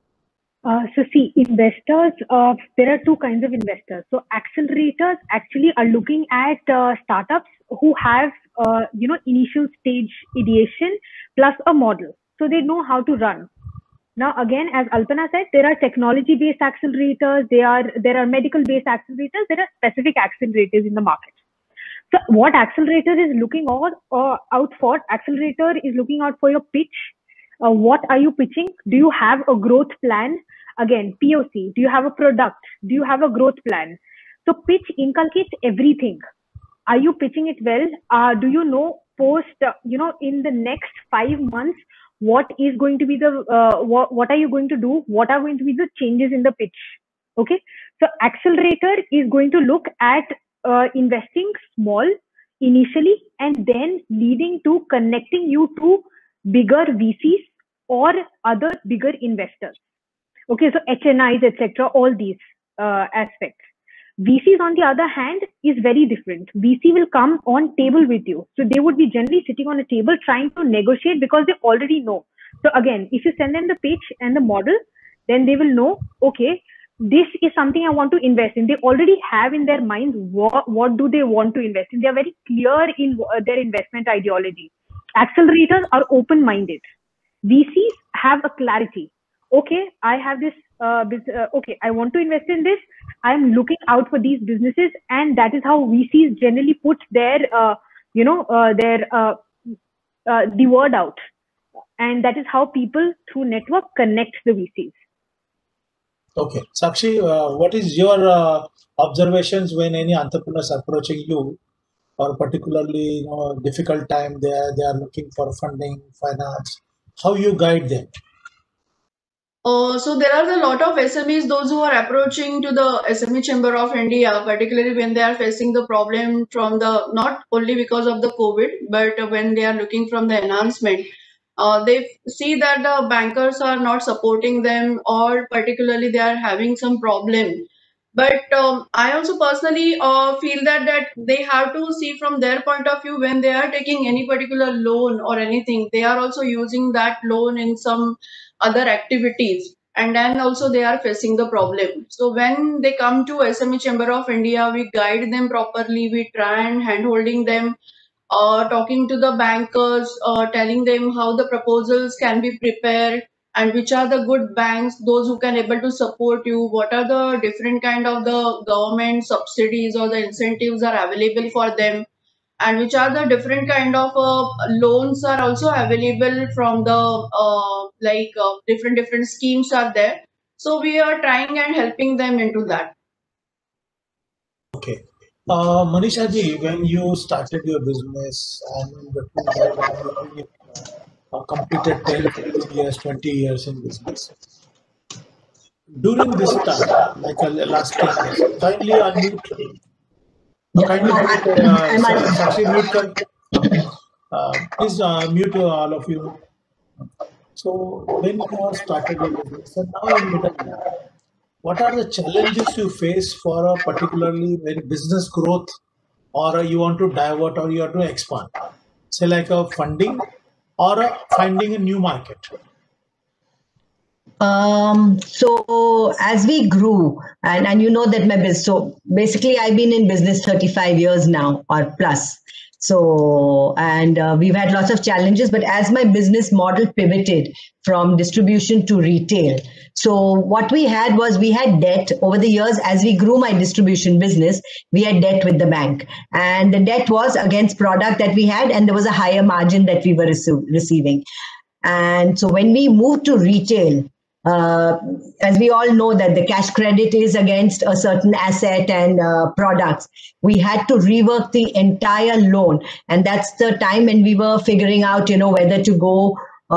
So see, investors, there are two kinds of investors. So accelerators actually are looking at startups who have, initial stage ideation plus a model. So they know how to run. Now, again, as Alpana said, there are technology-based accelerators, there are medical-based accelerators, there are specific accelerators in the market. So what accelerator is looking out for? Accelerator is looking out for your pitch. What are you pitching? Do you have a growth plan? Again, POC. Do you have a product? Do you have a growth plan? So pitch inculcates everything. Are you pitching it well? Do you know post, in the next 5 months, what is going to be the, what are you going to do? What are going to be the changes in the pitch? Okay. So accelerator is going to look at investing small initially and then leading to connecting you to bigger VCs or other bigger investors. Okay, so HNIs, etc., all these aspects. VCs, on the other hand, is very different. VC will come on table with you. So they would be generally sitting on a table trying to negotiate because they already know. So again, if you send them the pitch and the model, then they will know, okay, this is something I want to invest in. They already have in their minds what do they want to invest in. They are very clear in their investment ideology. Accelerators are open-minded. VCs have a clarity. Okay, I have this, okay, I want to invest in this. I'm looking out for these businesses, and that is how VCs generally put their, the word out. And that is how people through network connect the VCs. Okay, Sakshi, what is your observations when any entrepreneurs approaching you, or particularly difficult time they are looking for funding, finance? How you guide them? So there are a lot of SMEs, those who are approaching to the SME Chamber of India, particularly when they are facing the problem from the, not only because of the COVID, but when they are looking from the enhancement. They see that the bankers are not supporting them, or particularly they are having some problem. But I also personally feel that they have to see from their point of view, when they are taking any particular loan or anything, they are also using that loan in some other activities, and then also they are facing the problem. So when they come to SME Chamber of India, we guide them properly, we try and hand-holding them talking to the bankers, telling them how the proposals can be prepared and which are the good banks, those who can able to support you, what are the different kind of the government subsidies or the incentives are available for them, and which are the different kind of loans are also available from the different schemes are there. So we are trying and helping them into that. Okay. Manisha ji, when you started your business and you completed 10, 15 years, 20 years in business, during this time, like last 10 years, kindly unmute. Kindly mute, Sakshi, mute kar. Please mute all of you. So when you have started your business and now in middle now, what are the challenges you face for a particularly when business growth, or you want to divert or you want to expand? Say like a funding or finding a new market. So as we grew, and you know that my business, so basically I've been in business 35 years now or plus. So, and we've had lots of challenges, but as my business model pivoted from distribution to retail, so what we had was we had debt over the years. As we grew my distribution business, we had debt with the bank, and the debt was against product that we had, and there was a higher margin that we were receiving. And so when we moved to retail, as we all know that the cash credit is against a certain asset and products, we had to rework the entire loan. And that's the time when we were figuring out, whether to go,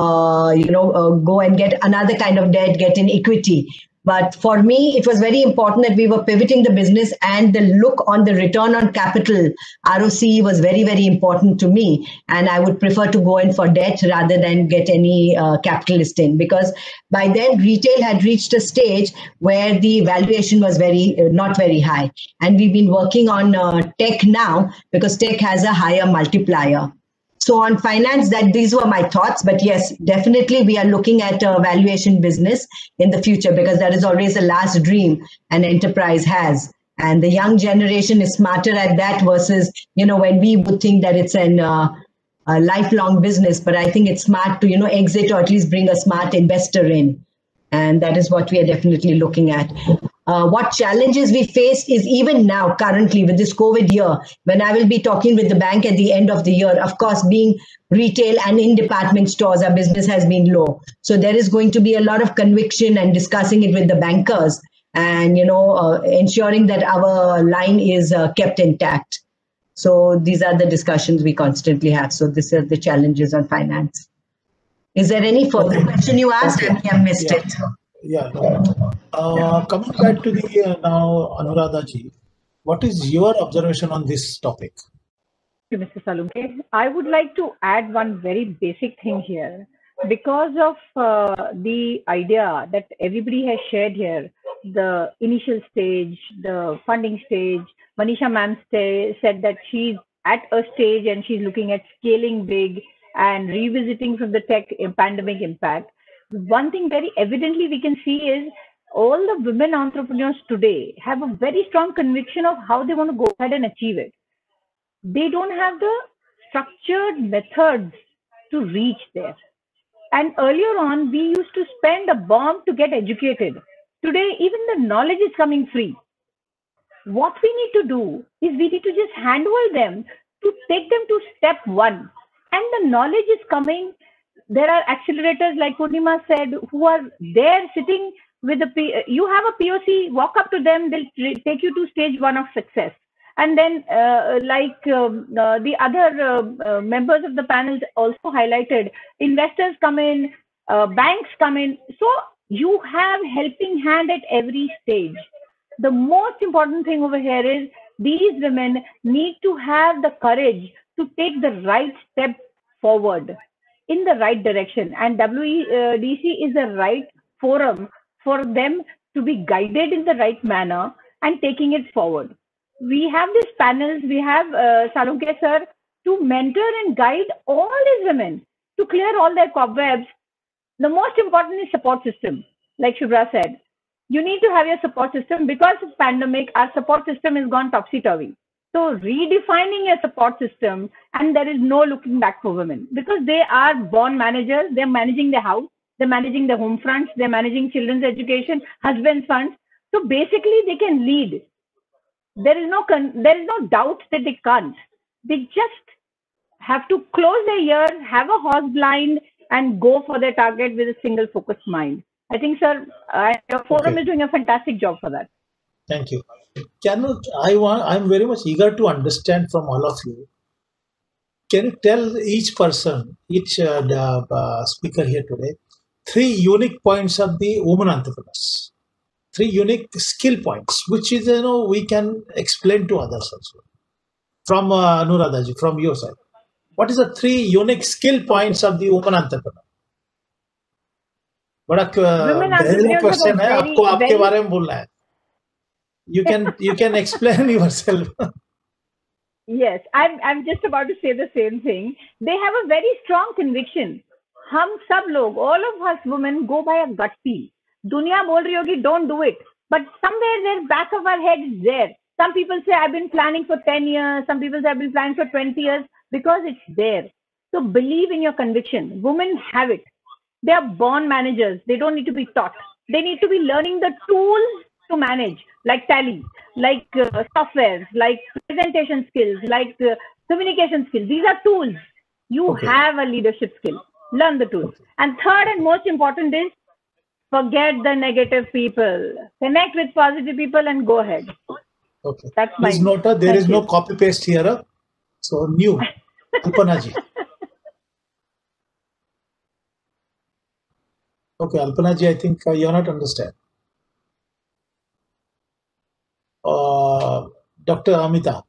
go and get another kind of debt, get in equity. But for me, it was very important that we were pivoting the business, and the look on the return on capital, ROC, was very, very important to me. And I would prefer to go in for debt rather than get any capitalist in, because by then retail had reached a stage where the valuation was not very high. And we've been working on tech now because tech has a higher multiplier. So on finance, these were my thoughts. But yes, definitely we are looking at a valuation business in the future, because that is always the last dream an enterprise has. And the young generation is smarter at that versus, when we would think that it's a lifelong business. But I think it's smart to, exit or at least bring a smart investor in. And that is what we are definitely looking at. What challenges we face is even now, currently with this COVID year, when I will be talking with the bank at the end of the year, of course, being retail and in department stores, our business has been low. So there is going to be a lot of conviction and discussing it with the bankers and, ensuring that our line is kept intact. So these are the discussions we constantly have. So these are the challenges on finance. Is there any further question you asked? Okay. I missed it. Yeah. Coming back to the now, Anuradha ji, what is your observation on this topic? Mr. Salunke, I would like to add one very basic thing here. Because of the idea that everybody has shared here, the initial stage, the funding stage, Manisha ma'am said that she's at a stage and she's looking at scaling big and revisiting from the tech pandemic impact. One thing very evidently we can see is all the women entrepreneurs today have a very strong conviction of how they want to go ahead and achieve it. They don't have the structured methods to reach there. And earlier on, we used to spend a bomb to get educated. Today, even the knowledge is coming free. What we need to do is we need to just handhold them to take them to step one. And the knowledge is coming. There are accelerators, like Purnima said, who are there sitting with you have a POC, walk up to them, they'll take you to stage one of success. And then the other members of the panel also highlighted, investors come in, banks come in. So you have helping hand at every stage. The most important thing over here is these women need to have the courage to take the right step forward in the right direction. And WEDC is the right forum for them to be guided in the right manner and taking it forward. We have these panels, we have Salunke sir to mentor and guide all these women to clear all their cobwebs. The most important is support system. Like Shubhra said, you need to have your support system. Because of pandemic, our support system has gone topsy-turvy. So redefining a support system, and there is no looking back for women because they are born managers. They're managing the house, they're managing the home fronts, they're managing children's education, husband's funds. So basically, they can lead. There is no doubt that they can't. They just have to close their ears, have a horse blind, and go for their target with a single focused mind. I think, sir, your forum is doing a fantastic job for that. Thank you. I'm very much eager to understand from all of you. Can you tell each person, each speaker here today, 3 unique points of the women entrepreneurs, 3 unique skill points, which is we can explain to others also. From Anuradha ji, from your side, what is the 3 unique skill points of the woman entrepreneur? बड़ा गहरा question है, आपको आपके बारे में बोलना है. You can explain yourself. Yes, I'm just about to say the same thing. They have a very strong conviction. हम सब लोग, all of us women go by a gut feel. दुनिया बोल रही होगी don't do it, but somewhere there back of our head is there. Some people say I've been planning for 10 years. Some people say I've been planning for 20 years because it's there. So believe in your conviction. Women have it. They are born managers. They don't need to be taught. They need to be learning the tools to manage, like tally, like software, like presentation skills, like communication skills. These are tools. You have a leadership skill. Learn the tools. And third and most important is forget the negative people. Connect with positive people and go ahead. Okay. That's Please note there is no copy paste here. So new. Alpana ji. Okay, Alpana ji, I think you are not understand. Dr. Amita.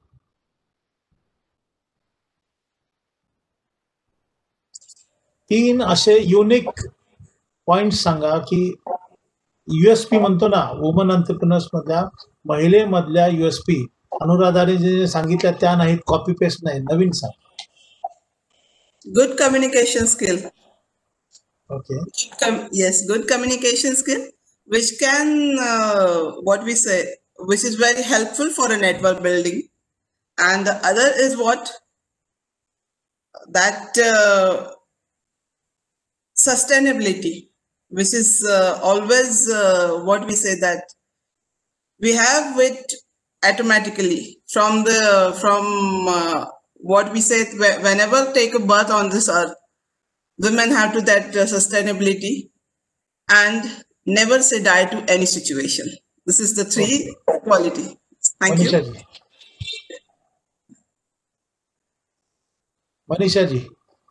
तीन असे unique point सांगा की USP म्हणतो ना woman entrepreneurs मधल्या महिलेमधल्या USP अनुराधाने जे सांगितलं त्या नाहीत, copy paste नाही, नवीन सांग. Good communication skill. Okay. Yes, good communication skill, which can which is very helpful for a network building. And the other is sustainability, which is always what we say that we have it automatically from what we say whenever take a birth on this earth, women have to that sustainability and never say die to any situation. This is the 3 quality. Thank you. Manisha ji.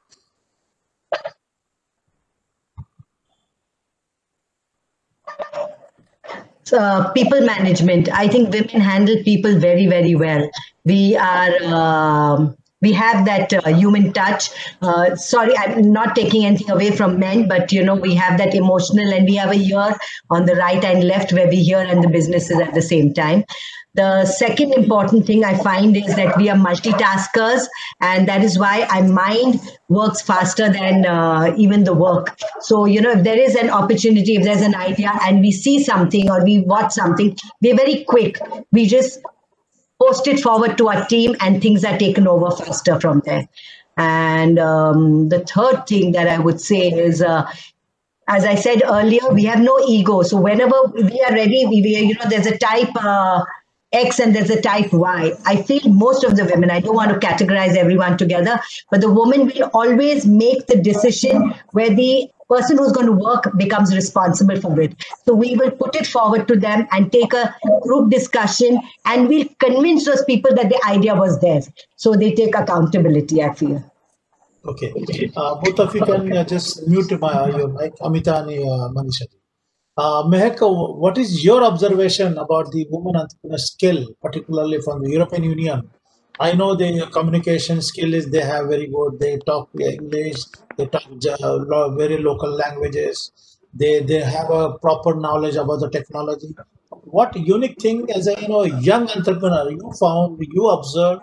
People management. I think women handle people very, very well. We are. We have that human touch. Sorry, I'm not taking anything away from men, but we have that emotional, and we have a ear on the right and left where we hear and the businesses at the same time. The second important thing I find is that we are multitaskers, and that is why our mind works faster than even the work. So, if there is an opportunity, if there's an idea and we see something or we watch something, we're very quick. We just post it forward to our team and things are taken over faster from there. And the third thing that I would say is, as I said earlier, we have no ego. So whenever we are ready, there's a type X and there's a type Y. I feel most of the women, I don't want to categorize everyone together, but the woman will always make the decision where the person who's going to work becomes responsible for it. So we will put it forward to them and take a group discussion, and we'll convince those people that the idea was theirs. So they take accountability, I feel. Okay. Both of you can just mute your mic, Amita and Manisha. Mehak, what is your observation about the woman entrepreneur skill, particularly from the European Union? I know the communication skill is they have very good. They talk English. They talk very local languages. They have a proper knowledge about the technology. What unique thing as a young entrepreneur you found, you observed,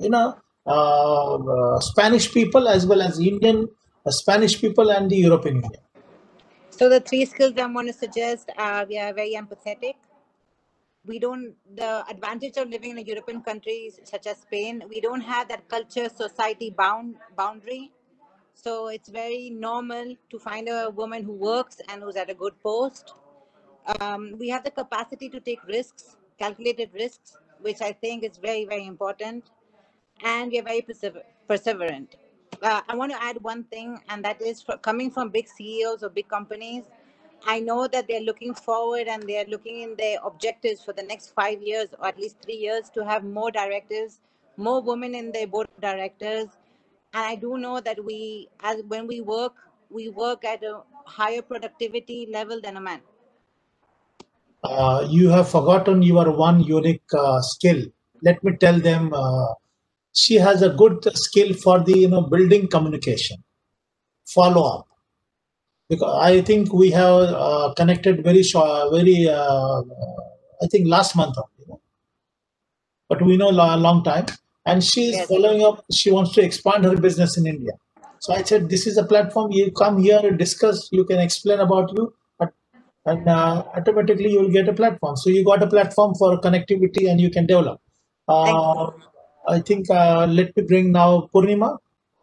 Spanish people as well as Indian, Spanish people and the European Union? So the 3 skills I'm going to suggest are we are very empathetic. We don't, the advantage of living in a European country such as Spain, we don't have that culture, society boundary. So it's very normal to find a woman who works and who's at a good post. We have the capacity to take risks, calculated risks, which I think is very, very important. And we are very perseverant. I want to add one thing, and that is coming from big CEOs of big companies. I know that they're looking forward and they're looking in their objectives for the next 5 years or at least 3 years to have more directors, more women in their board of directors. And I do know that when we work at a higher productivity level than a man. You have forgotten your one unique skill. Let me tell them. She has a good skill for the building communication, follow up. Because I think we have connected very short, I think last month, but we know a long time. And she is following up. She wants to expand her business in India. So I said, this is a platform. You come here and discuss. You can explain about you, and automatically you will get a platform. So you got a platform for connectivity, and you can develop. I think let me bring now Purnima.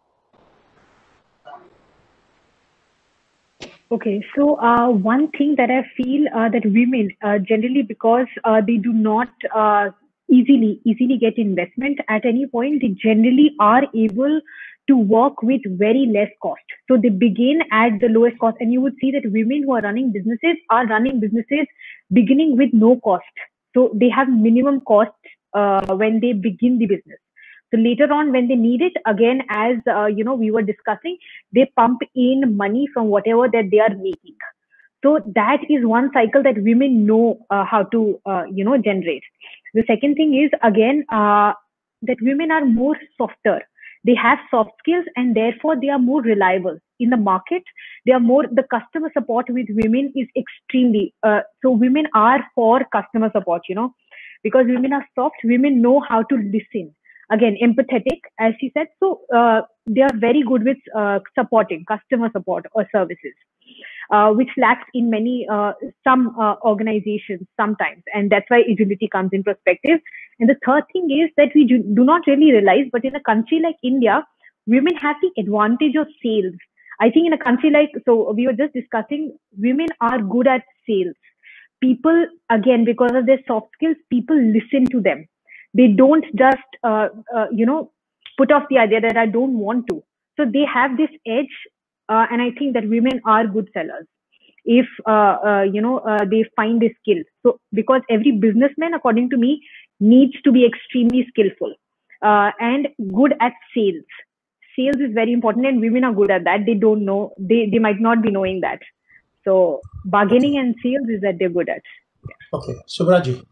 Okay, so one thing that I feel that women generally, because they do not easily get investment at any point, they generally are able to work with very less cost. So they begin at the lowest cost, and you would see that women who are running businesses beginning with no cost. So they have minimum cost when they begin the business. So later on, when they need it, again, as we were discussing, they pump in money from whatever that they are making. So that is one cycle that women know how to generate. The second thing is, again, that women are more softer. They have soft skills, and therefore they are more reliable in the market. They are more, the customer support with women is extremely so women are for customer support, because women are soft. Women know how to listen. Again, empathetic, as she said. So they are very good with supporting customer support or services, which lacks in some organizations sometimes. And that's why agility comes in perspective. And the third thing is that we do not really realize, but in a country like India, women have the advantage of sales. I think in a country like, so we were just discussing, women are good at sales. People, again, because of their soft skills, people listen to them. They don't just, put off the idea that I don't want to. So they have this edge, and I think that women are good sellers if they find this skill. So because every businessman, according to me, needs to be extremely skillful and good at sales. Sales is very important, and women are good at that. They don't know, they might not be knowing that. So bargaining and sales is that they're good at. Okay, Subraji.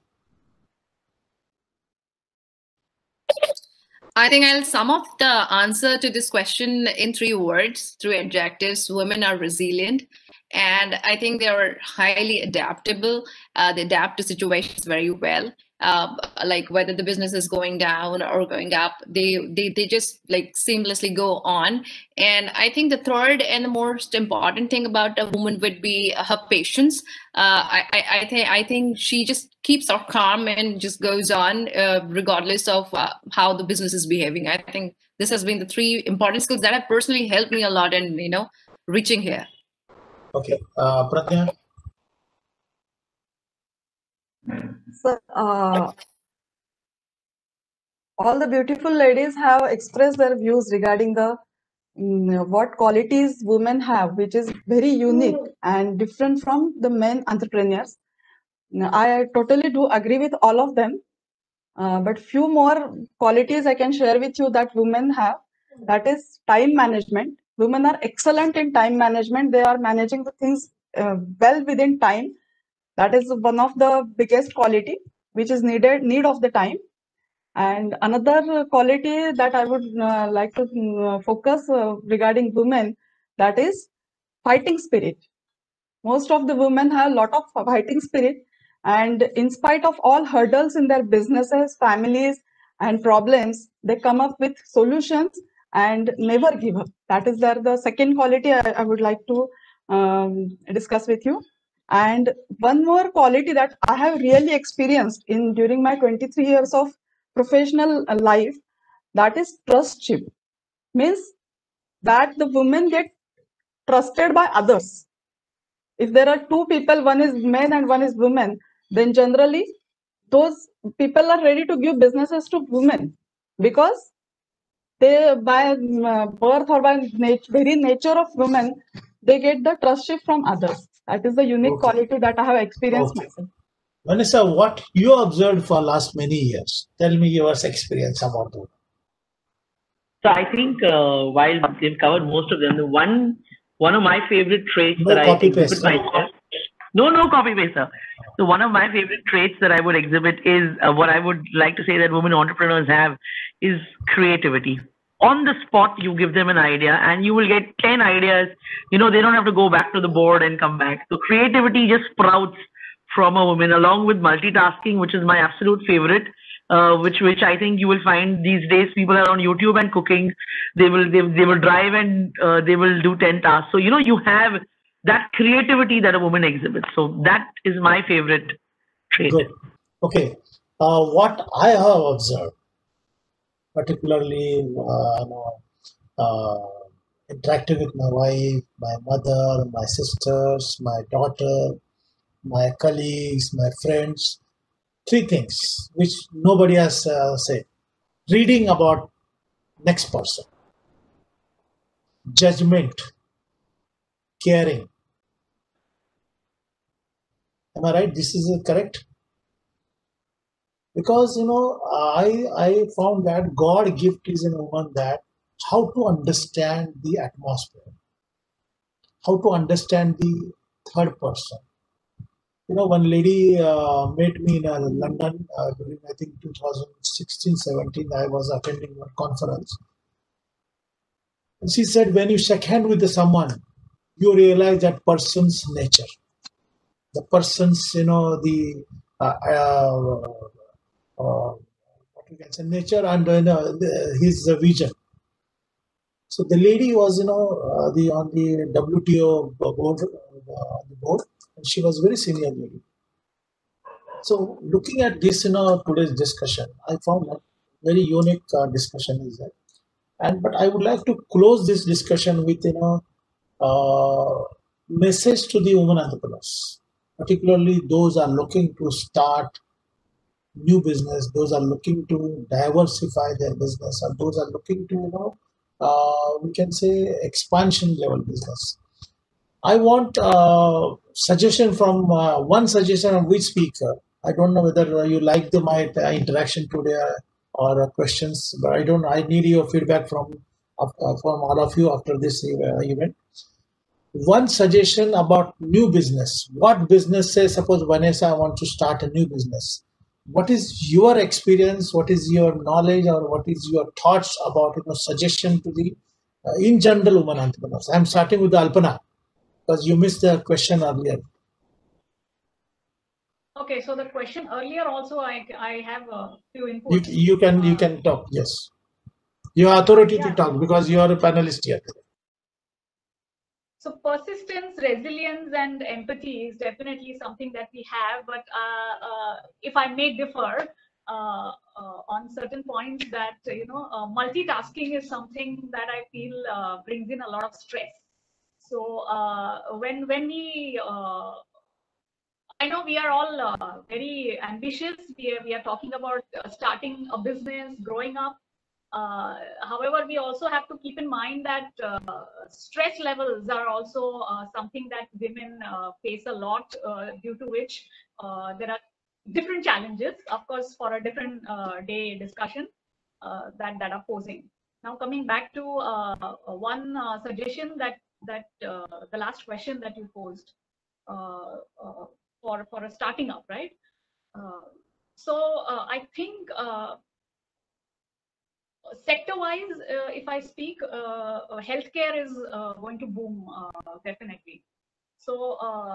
I think I'll sum up the answer to this question in 3 words, 3 adjectives. Women are resilient, and I think they are highly adaptable. They adapt to situations very well. Like whether the business is going down or going up, they just like seamlessly go on. And I think the third and the most important thing about a woman would be her patience. I think she just keeps her calm and just goes on regardless of how the business is behaving. I think this has been the 3 important skills that have personally helped me a lot in reaching here. Okay, Pratnya. So, all the beautiful ladies have expressed their views regarding the what qualities women have, which is very unique and different from the men entrepreneurs. I totally do agree with all of them, but few more qualities I can share with you that women have. That is time management. Women are excellent in time management. They are managing the things well within time. That is one of the biggest quality which is need of the time. And another quality that I would like to focus regarding women, that is fighting spirit. Most of the women have a lot of fighting spirit, and in spite of all hurdles in their businesses, families, and problems, they come up with solutions and never give up. That is the second quality I would like to discuss with you. And one more quality that I have really experienced in during my 23 years of professional life, that is trustship. Means that the women get trusted by others. If there are two people, one is men and one is women, then generally those people are ready to give businesses to women, because they, by birth or by very nature of women, they get the trustship from others. That is the unique Okay. quality that I have experienced Okay. myself. Vanessa, what you observed for last many years? Tell me your experience about that. So I think while they've covered most of them, the one of my favorite traits No that I copy exhibit paste. myself. No copy paste, sir. So one of my favorite traits that I would exhibit is what I would like to say that women entrepreneurs have is creativity. On the spot, you give them an idea and you will get 10 ideas. They don't have to go back to the board and come back. So creativity just sprouts from a woman, along with multitasking, which is my absolute favorite. Which I think you will find these days people are on YouTube and cooking. They will drive and they will do 10 tasks. So you have that creativity that a woman exhibits. So that is my favorite trait. Good. Okay. What I have observed, particularly interacting with my wife, my mother, my sisters, my daughter, my colleagues, my friends, three things which nobody has said. Reading about next person, judgment, caring. Am I right? This is correct? Because I found that God gift is in a woman, that how to understand the atmosphere, how to understand the third person. One lady met me in London during, I think, 2016-17. I was attending one conference. And she said, when you shake hand with someone, you realize that person's nature, the person's, the what we can say, nature and his vision. So the lady was, on the WTO board, and she was very senior lady. So looking at this, today's discussion, I found that very unique discussion is that. But I would like to close this discussion with, message to the women entrepreneurs, particularly those are looking to start new business, those are looking to diversify their business, and those are looking to, we can say, expansion level business. I want suggestion from one suggestion of which speaker. I don't know whether you like my interaction today or questions, but I need your feedback from all of you after this event. One suggestion about new business. What business, say, suppose Vanessa, I want to start a new business. What is your experience? What is your knowledge, or what is your thoughts about suggestion to the in general women entrepreneurs? I'm starting with the Alpana, because you missed the question earlier. Okay, so the question earlier also, I have a few inputs. You can talk. Yes, you have authority to talk because you are a panelist here today. So persistence, resilience, and empathy is definitely something that we have. But if I may differ on certain points, that multitasking is something that I feel brings in a lot of stress. So when we I know we are all very ambitious. We are talking about starting a business, growing up. However, we also have to keep in mind that stress levels are also something that women face a lot, due to which there are different challenges, of course, for a different day discussion that are posing. Now, coming back to one suggestion that the last question that you posed. For a starting up, right? So I think sector-wise, if I speak, healthcare is going to boom definitely. So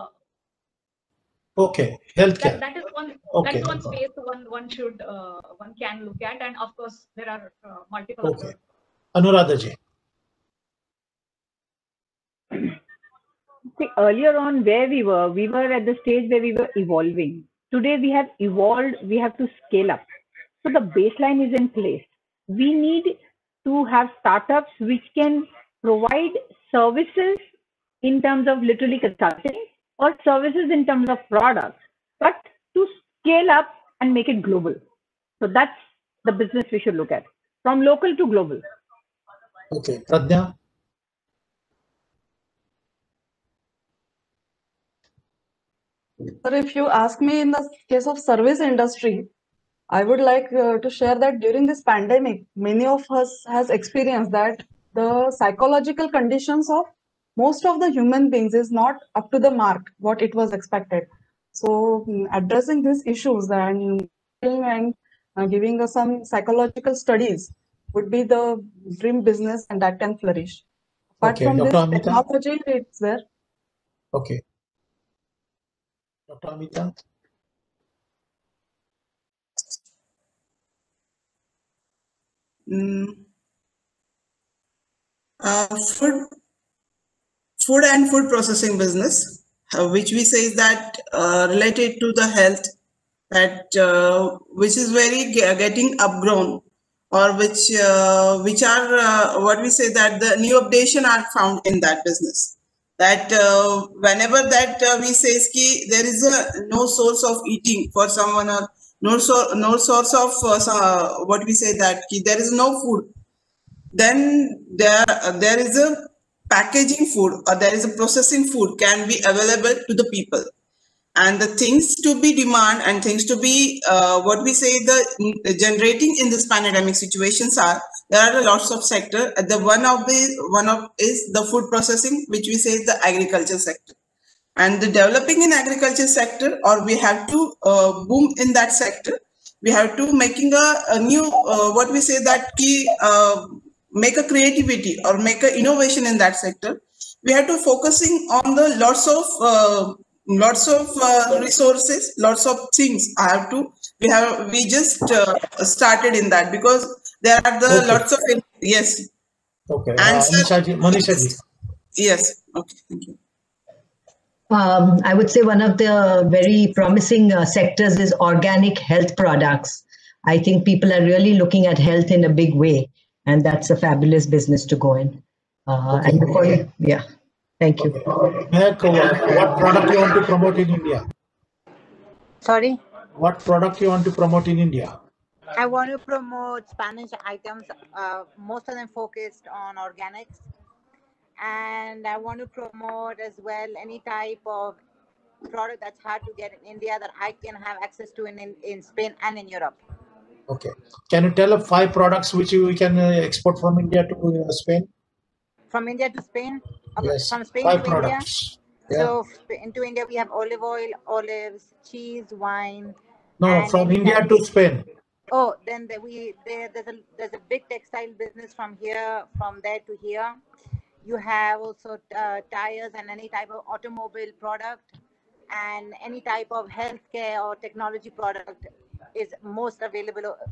okay, healthcare. That is one. Okay. That is one space one can look at, and of course there are multiple. Okay, Anuradha ji. See, earlier on where we were at the stage where we were evolving. Today we have evolved, we have to scale up. So the baseline is in place. We need to have startups which can provide services in terms of literally consulting or services in terms of products, but to scale up and make it global. So that's the business we should look at, from local to global. Okay, Pradnya. Sir, if you ask me in the case of service industry, I would like to share that during this pandemic, many of us has experienced that the psychological conditions of most of the human beings is not up to the mark what it was expected. So addressing these issues and giving us some psychological studies would be the dream business, and that can flourish. Apart Okay, from Dr. this Amita. technology, it's there. Okay. Dr. Amita. Food and food processing business, which we say is that related to the health, that which is very getting upgrown, or which are what we say that the new updation are found in that business. That whenever that we say ki there is no source of eating for someone, or no source of what we say that ki there is no food, then there is a packaging food, or there is a processing food can be available to the people. And the things to be demand and things to be what we say the generating in this pandemic situations are, there are lots of sector. The one of is the food processing, which we say is the agriculture sector. And the developing in agriculture sector, or we have to boom in that sector, we have to making a new what we say that key make a creativity or make a innovation in that sector. We have to focusing on the lots of resources, lots of things. We just started in that, because there are the Okay. lots of yes. Okay. And Manisha ji. Yes. Okay. Thank you. I would say one of the very promising sectors is organic health products. I think people are really looking at health in a big way, and that's a fabulous business to go in. Okay. And before yeah, thank you. Mehak, what product you want to promote in India? Sorry? What product you want to promote in India? I want to promote Spanish items, most of them focused on organics. And I want to promote as well any type of product that's hard to get in India that I can have access to in Spain and in Europe. Okay. Can you tell us 5 products which we can export from India to Spain? From India to Spain? Okay. Yes. From Spain 5 to products. India? Yeah. So into India, we have olive oil, olives, cheese, wine. No, from India to Spain. Oh, then there's a big textile business from there to here. You have also tires and any type of automobile product, and any type of healthcare or technology product is mostly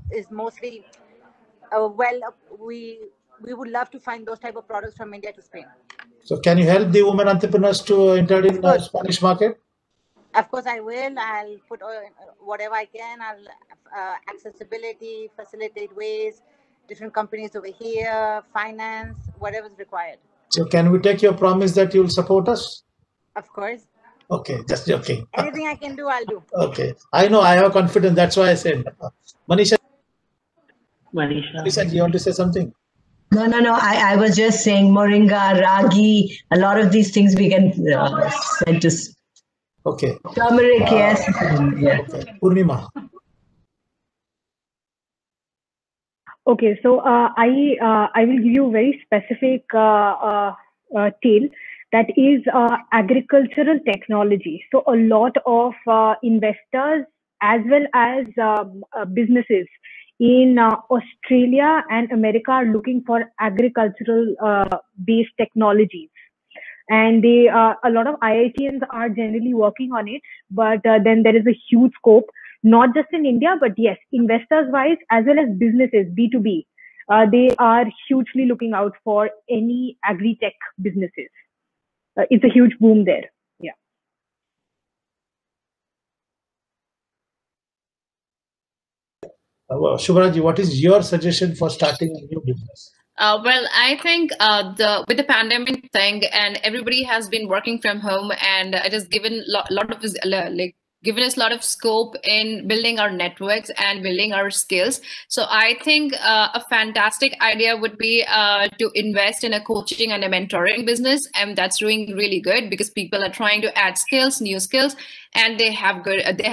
we would love to find those type of products from India to Spain. So can you help the women entrepreneurs to enter in the Spanish market? Of course, I will. I'll put whatever I can. I'll accessibility, facilitate ways, different companies over here, finance, whatever is required. So can we take your promise that you will support us? Of course. Okay, just joking. Anything I can do, I'll do. Okay, I know, I have confidence. That's why I said. Manisha, do you want to say something? No. I was just saying moringa, ragi, a lot of these things we can send to. Okay. Turmeric, yes. Yeah. Okay. Purnima. Okay, so I will give you a very specific tale that is agricultural technology. So a lot of investors as well as businesses in Australia and America are looking for agricultural based technologies. And a lot of IITians are generally working on it, but then there is a huge scope, not just in India, but yes, investors wise as well as businesses, B2B. They are hugely looking out for any agri-tech businesses. it's a huge boom there. Yeah. Shubhraji, what is your suggestion for starting a new business? Well, I think with the pandemic thing, and everybody has been working from home, and it has given lot of given us a lot of scope in building our networks and building our skills. So I think a fantastic idea would be to invest in a coaching and a mentoring business, and that's doing really good because people are trying to add skills, new skills, and they have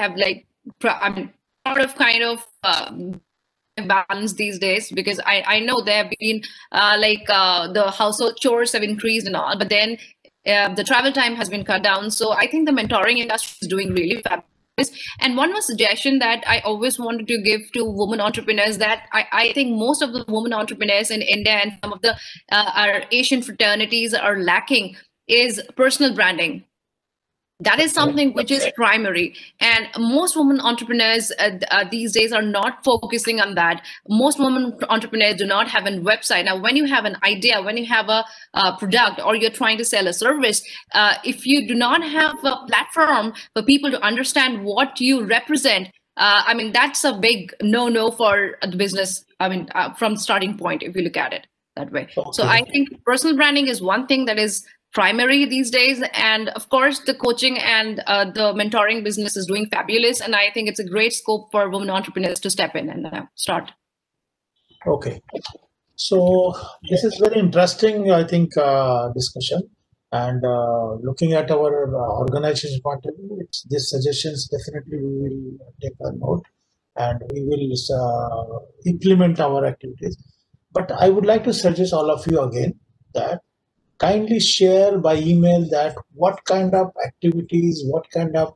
sort of kind of balance these days, because I know there have been the household chores have increased and all, but then the travel time has been cut down. So I think the mentoring industry is doing really fabulous. And one more suggestion that I always wanted to give to women entrepreneurs, that I think most of the women entrepreneurs in India and some of the our Asian fraternities are lacking is personal branding. That is something which is primary, and most women entrepreneurs these days are not focusing on that. Most women entrepreneurs do not have a website. Now, when you have an idea, when you have a product, or you're trying to sell a service, if you do not have a platform for people to understand what you represent, that's a big no-no for the business. From starting point, if you look at it that way. Okay. So I think personal branding is one thing that is primary these days, and of course the coaching and the mentoring business is doing fabulous, and I think it's a great scope for women entrepreneurs to step in and start. Okay, so this is very interesting, I think, discussion, and looking at our organization point of view, these suggestions definitely we will take a note and we will implement our activities. But I would like to suggest all of you again that kindly share by email that what kind of activities, what kind of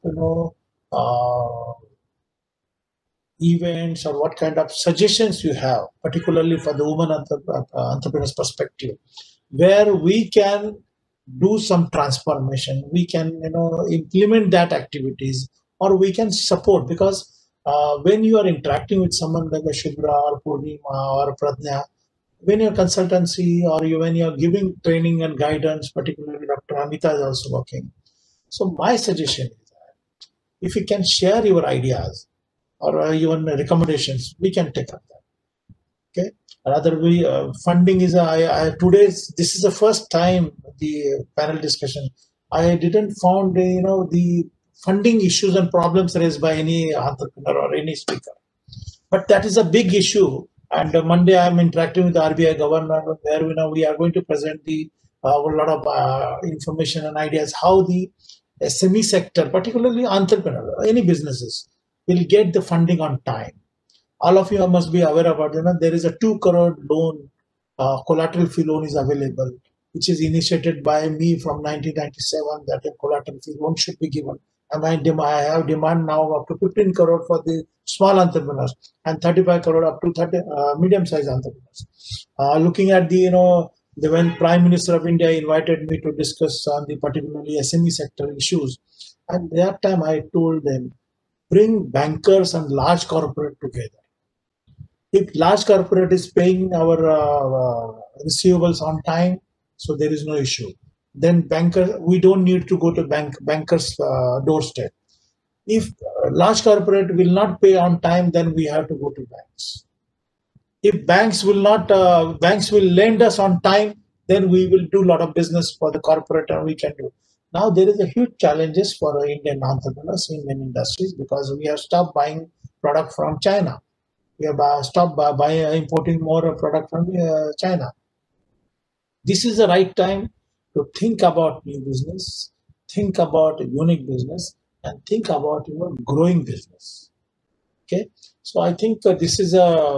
events, or what kind of suggestions you have, particularly for the women entrepreneurs perspective, where we can do some transformation, we can implement that activities, or we can support, because when you are interacting with someone like a Shubhra or Purnima or Pradnya, when your consultancy or when you're giving training and guidance, particularly Dr. Amita is also working. So my suggestion is that if you can share your ideas or even recommendations, we can take up that. Okay. Rather, funding is this is the first time the panel discussion. I didn't found the funding issues and problems raised by any entrepreneur or any speaker, but that is a big issue. And Monday, I'm interacting with the RBI governor, where we are going to present a lot of information and ideas how the SME sector, particularly entrepreneur, any businesses, will get the funding on time. All of you must be aware about there is a 2 crore loan, collateral free loan is available, which is initiated by me from 1997, that a collateral free loan should be given. And I have demand now up to 15 crore for the small entrepreneurs and 35 crore up to 30 medium-sized entrepreneurs. Looking at when Prime Minister of India invited me to discuss on the particularly SME sector issues, and that time I told them, bring bankers and large corporate together. If large corporate is paying our receivables on time, so there is no issue. Then banker, we don't need to go to bankers' doorstep. If large corporate will not pay on time, then we have to go to banks. If banks will not, banks will lend us on time, then we will do a lot of business for the corporate, and we can do. Now there is a huge challenges for Indian entrepreneurs in many industries, because we have stopped buying product from China. We have stopped importing more product from China. This is the right time to think about new business, think about a unique business, and think about growing business. Okay, so I think this is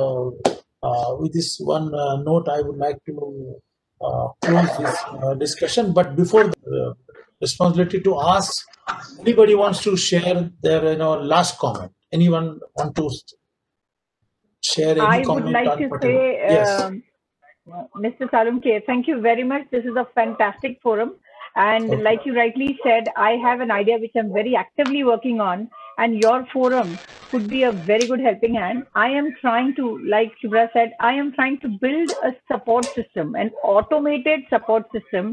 with this one note, I would like to close this discussion. But before the responsibility to ask, anybody wants to share their last comment? Anyone want to share any I comment? Would like to say, yes. Mr. Salunke, thank you very much. This is a fantastic forum. And okay, like you rightly said, I have an idea which I'm very actively working on, and your forum could be a very good helping hand. I am trying to, like Shubhra said, I am trying to build a support system, an automated support system,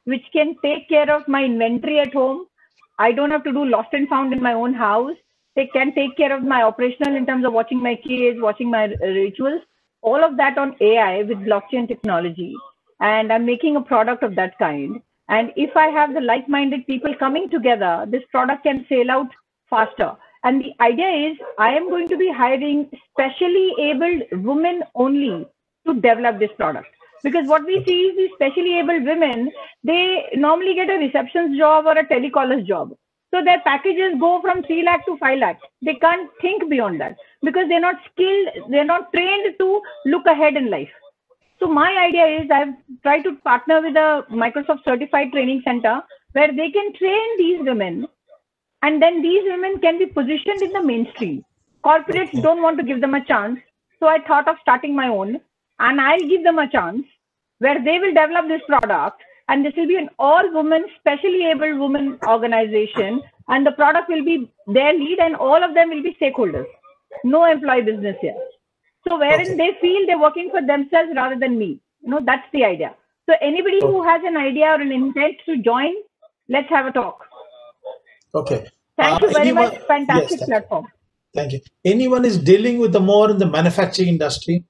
which can take care of my inventory at home. I don't have to do lost and found in my own house. They can take care of my operational in terms of watching my kids, watching my rituals, all of that on AI with blockchain technology. And I'm making a product of that kind. And if I have the like-minded people coming together, this product can sail out faster. And the idea is I am going to be hiring specially abled women only to develop this product. Because what we see is these specially abled women, they normally get a receptionist job or a telecaller's job. So their packages go from 3 lakh to 5 lakh. They can't think beyond that because they're not skilled, they're not trained to look ahead in life. So my idea is I've tried to partner with a Microsoft certified training center where they can train these women, and then these women can be positioned in the mainstream. Corporates don't want to give them a chance. So I thought of starting my own, and I'll give them a chance where they will develop this product. And this will be an all-women, specially abled women organization. And the product will be their lead, and all of them will be stakeholders. No employee business here. So wherein they feel they're working for themselves rather than me. That's the idea. So anybody who has an idea or an intent to join, let's have a talk. Okay. Thank you very much. Fantastic platform. Thank you. Anyone is dealing with the more in the manufacturing industry?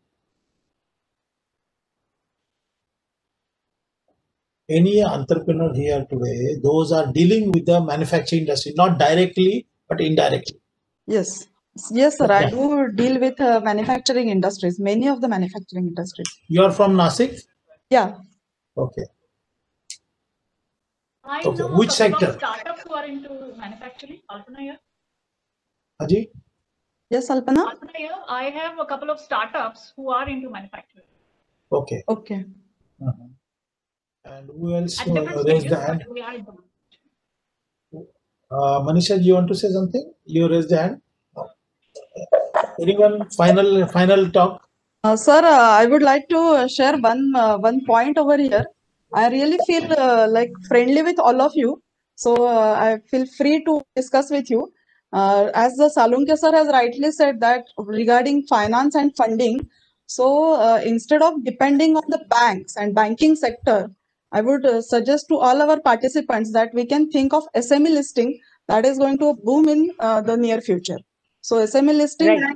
Any entrepreneur here today, those are dealing with the manufacturing industry, not directly, but indirectly. Yes. Yes, sir. I do deal with manufacturing industries, many of the manufacturing industries. You are from Nashik? Yeah. Okay. I Okay. know Which a couple sector? of startups who are into manufacturing. Alpana here. Haji? Yes, Alpana? Alpana here. I have a couple of startups who are into manufacturing. Okay. Okay. And who else At different raised stages, the hand? but we are into. Manisha, you want to say something? You raised the hand. Anyone? Final talk. Sir, I would like to share one point over here. I really feel like friendly with all of you, so I feel free to discuss with you. As the Salunke sir has rightly said that regarding finance and funding, so instead of depending on the banks and banking sector, I would suggest to all our participants that we can think of SME listing that is going to boom in the near future. So SME listing and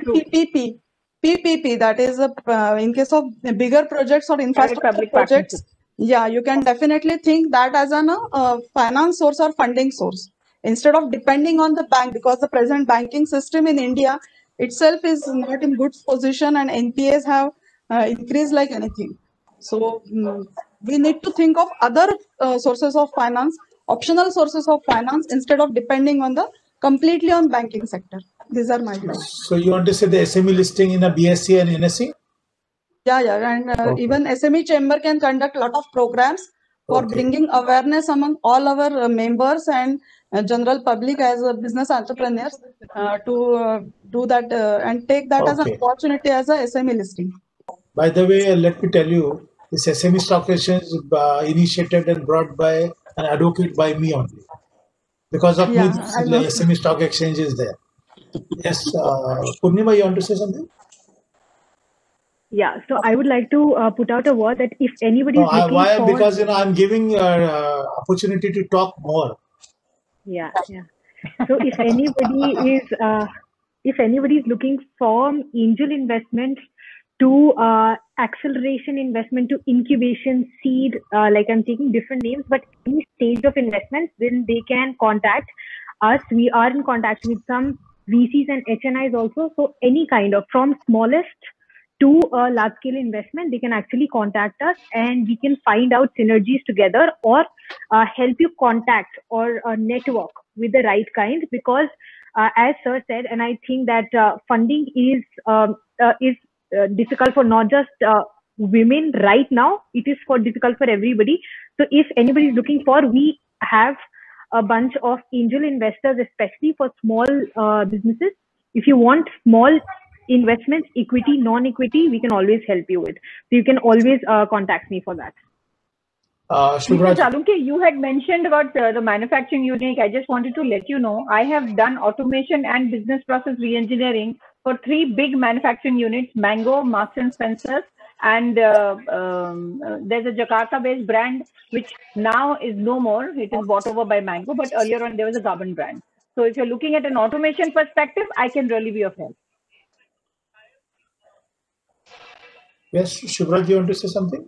PPP, that is in case of bigger projects or infrastructure projects. Yeah, you can definitely think that as an finance source or funding source instead of depending on the bank, because the present banking system in India itself is not in good position and NPAs have increased like anything. So we need to think of other sources of finance, optional sources of finance instead of depending on the completely on banking sector. These are my views. So you want to say the SME listing in a BSc and NSE? Yeah, and even SME Chamber can conduct a lot of programs for bringing awareness among all our members and general public as business entrepreneurs to do that and take that as an opportunity as a SME listing. By the way, let me tell you, this SME Stock Exchange is initiated and brought by an advocate by me only. Because of me, the SME Stock Exchange is there. Yes, Purnima, you want to say something? Yeah, so I would like to put out a word that if anybody is looking why? for... Because I'm giving opportunity to talk more. Yeah. So if anybody is looking for angel investment to acceleration investment to incubation seed, like I'm taking different names, but any stage of investment, then they can contact us. We are in contact with some VCs and HNIs also. So any kind of from smallest to a large scale investment, they can actually contact us and we can find out synergies together or help you contact or network with the right kind, because as sir said, and I think that funding is difficult for not just women right now, it is difficult for everybody. So if anybody is looking for, we have a bunch of angel investors, especially for small businesses. If you want small investments, equity, non-equity, we can always help you with. So you can always contact me for that. Mr. Salunke, you had mentioned about the manufacturing unit. I just wanted to let you know, I have done automation and business process re-engineering for 3 big manufacturing units, Mango, Marks and Spencer, And there's a Jakarta-based brand which now is no more. It is bought over by Mango, but earlier on there was a Gabon brand. So if you're looking at an automation perspective, I can really be of help. Yes, Shubhra, do you want to say something?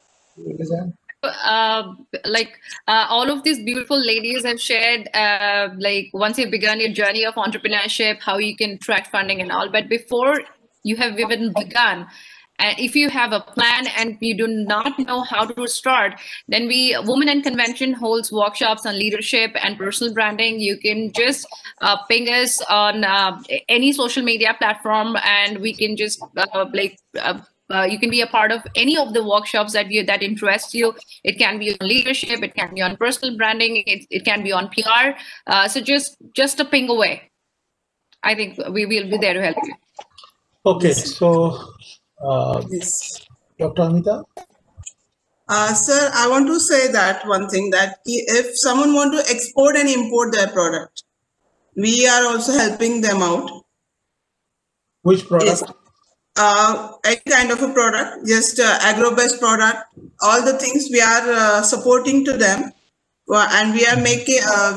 All of these beautiful ladies have shared, like once you've begun your journey of entrepreneurship, how you can attract funding and all. But before you have even begun, and if you have a plan and you do not know how to start, then Women and Convention holds workshops on leadership and personal branding. You can just ping us on any social media platform, and we can just you can be a part of any of the workshops that interest you. It can be on leadership, it can be on personal branding, it can be on PR. So just a ping away. I think we will be there to help you. Okay, so Dr. Amita? Sir, I want to say that one thing, that if someone want to export and import their product, we are also helping them out. Which product? Any kind of a product, just agro-based product, all the things we are supporting to them, and we are making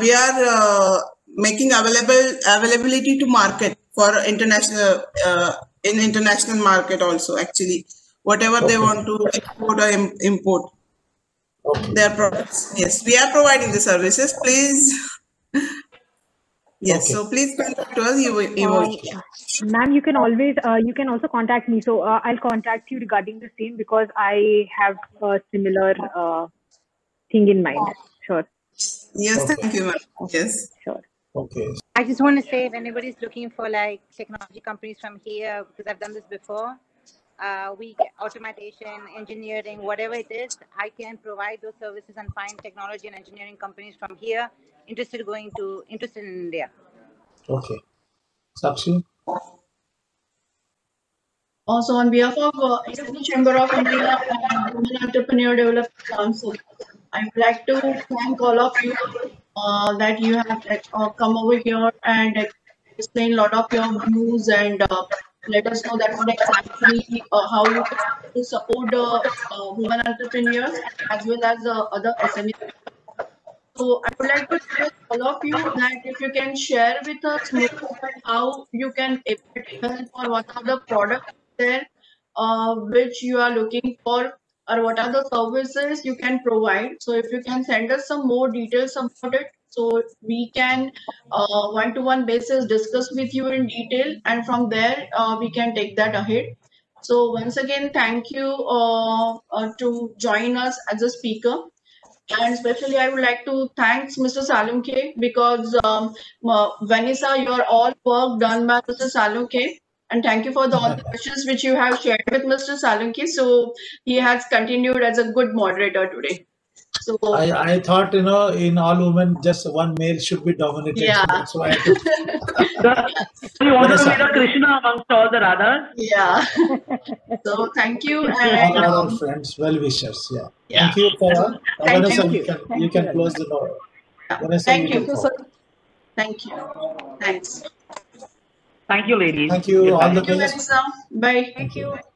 availability to market for international in international market also, actually, whatever they want to export or import their products. Yes, we are providing the services. Please. Yes, so please contact us. Ma'am, you can always you can also contact me. So I'll contact you regarding the same, because I have a similar thing in mind. Sure. Yes, thank you, ma'am. Yes. Sure. Okay. I just want to say, if anybody's looking for like technology companies from here, because I've done this before, we get automation, engineering, whatever it is, I can provide those services and find technology and engineering companies from here interested in India. Okay. Sakshi? Also, on behalf of SME Chamber of India and Women Entrepreneur Development Council, I would like to thank all of you that you have come over here and explain a lot of your views and let us know that what exactly how you can support women entrepreneurs as well as other SMEs. So I would like to request all of you that if you can share with us more about how you can help, or what are the products there which you are looking for, or what are the services you can provide. So if you can send us some more details about it, so we can one-to-one basis discuss with you in detail, and from there we can take that ahead. So once again, thank you to join us as a speaker. And especially I would like to thank Mr. Salunke, because Vanessa, your all work done by Mr. Salunke. And thank you for all the questions which you have shared with Mr. Salunke. So he has continued as a good moderator today. So I thought, in all women, just one male should be dominated. Yeah. So that's why I took. You wanted to be the Krishna amongst all the Radhas? Yeah. So thank you. All our friends, well-wishers. Yeah. Thank you, Farah. Vanessa, you can close the door. Vanessa, Thank you, sir. Thank you. Thanks. Thank you, ladies. Thank you. All the Thank you, best. Vanessa. Bye. Thank you.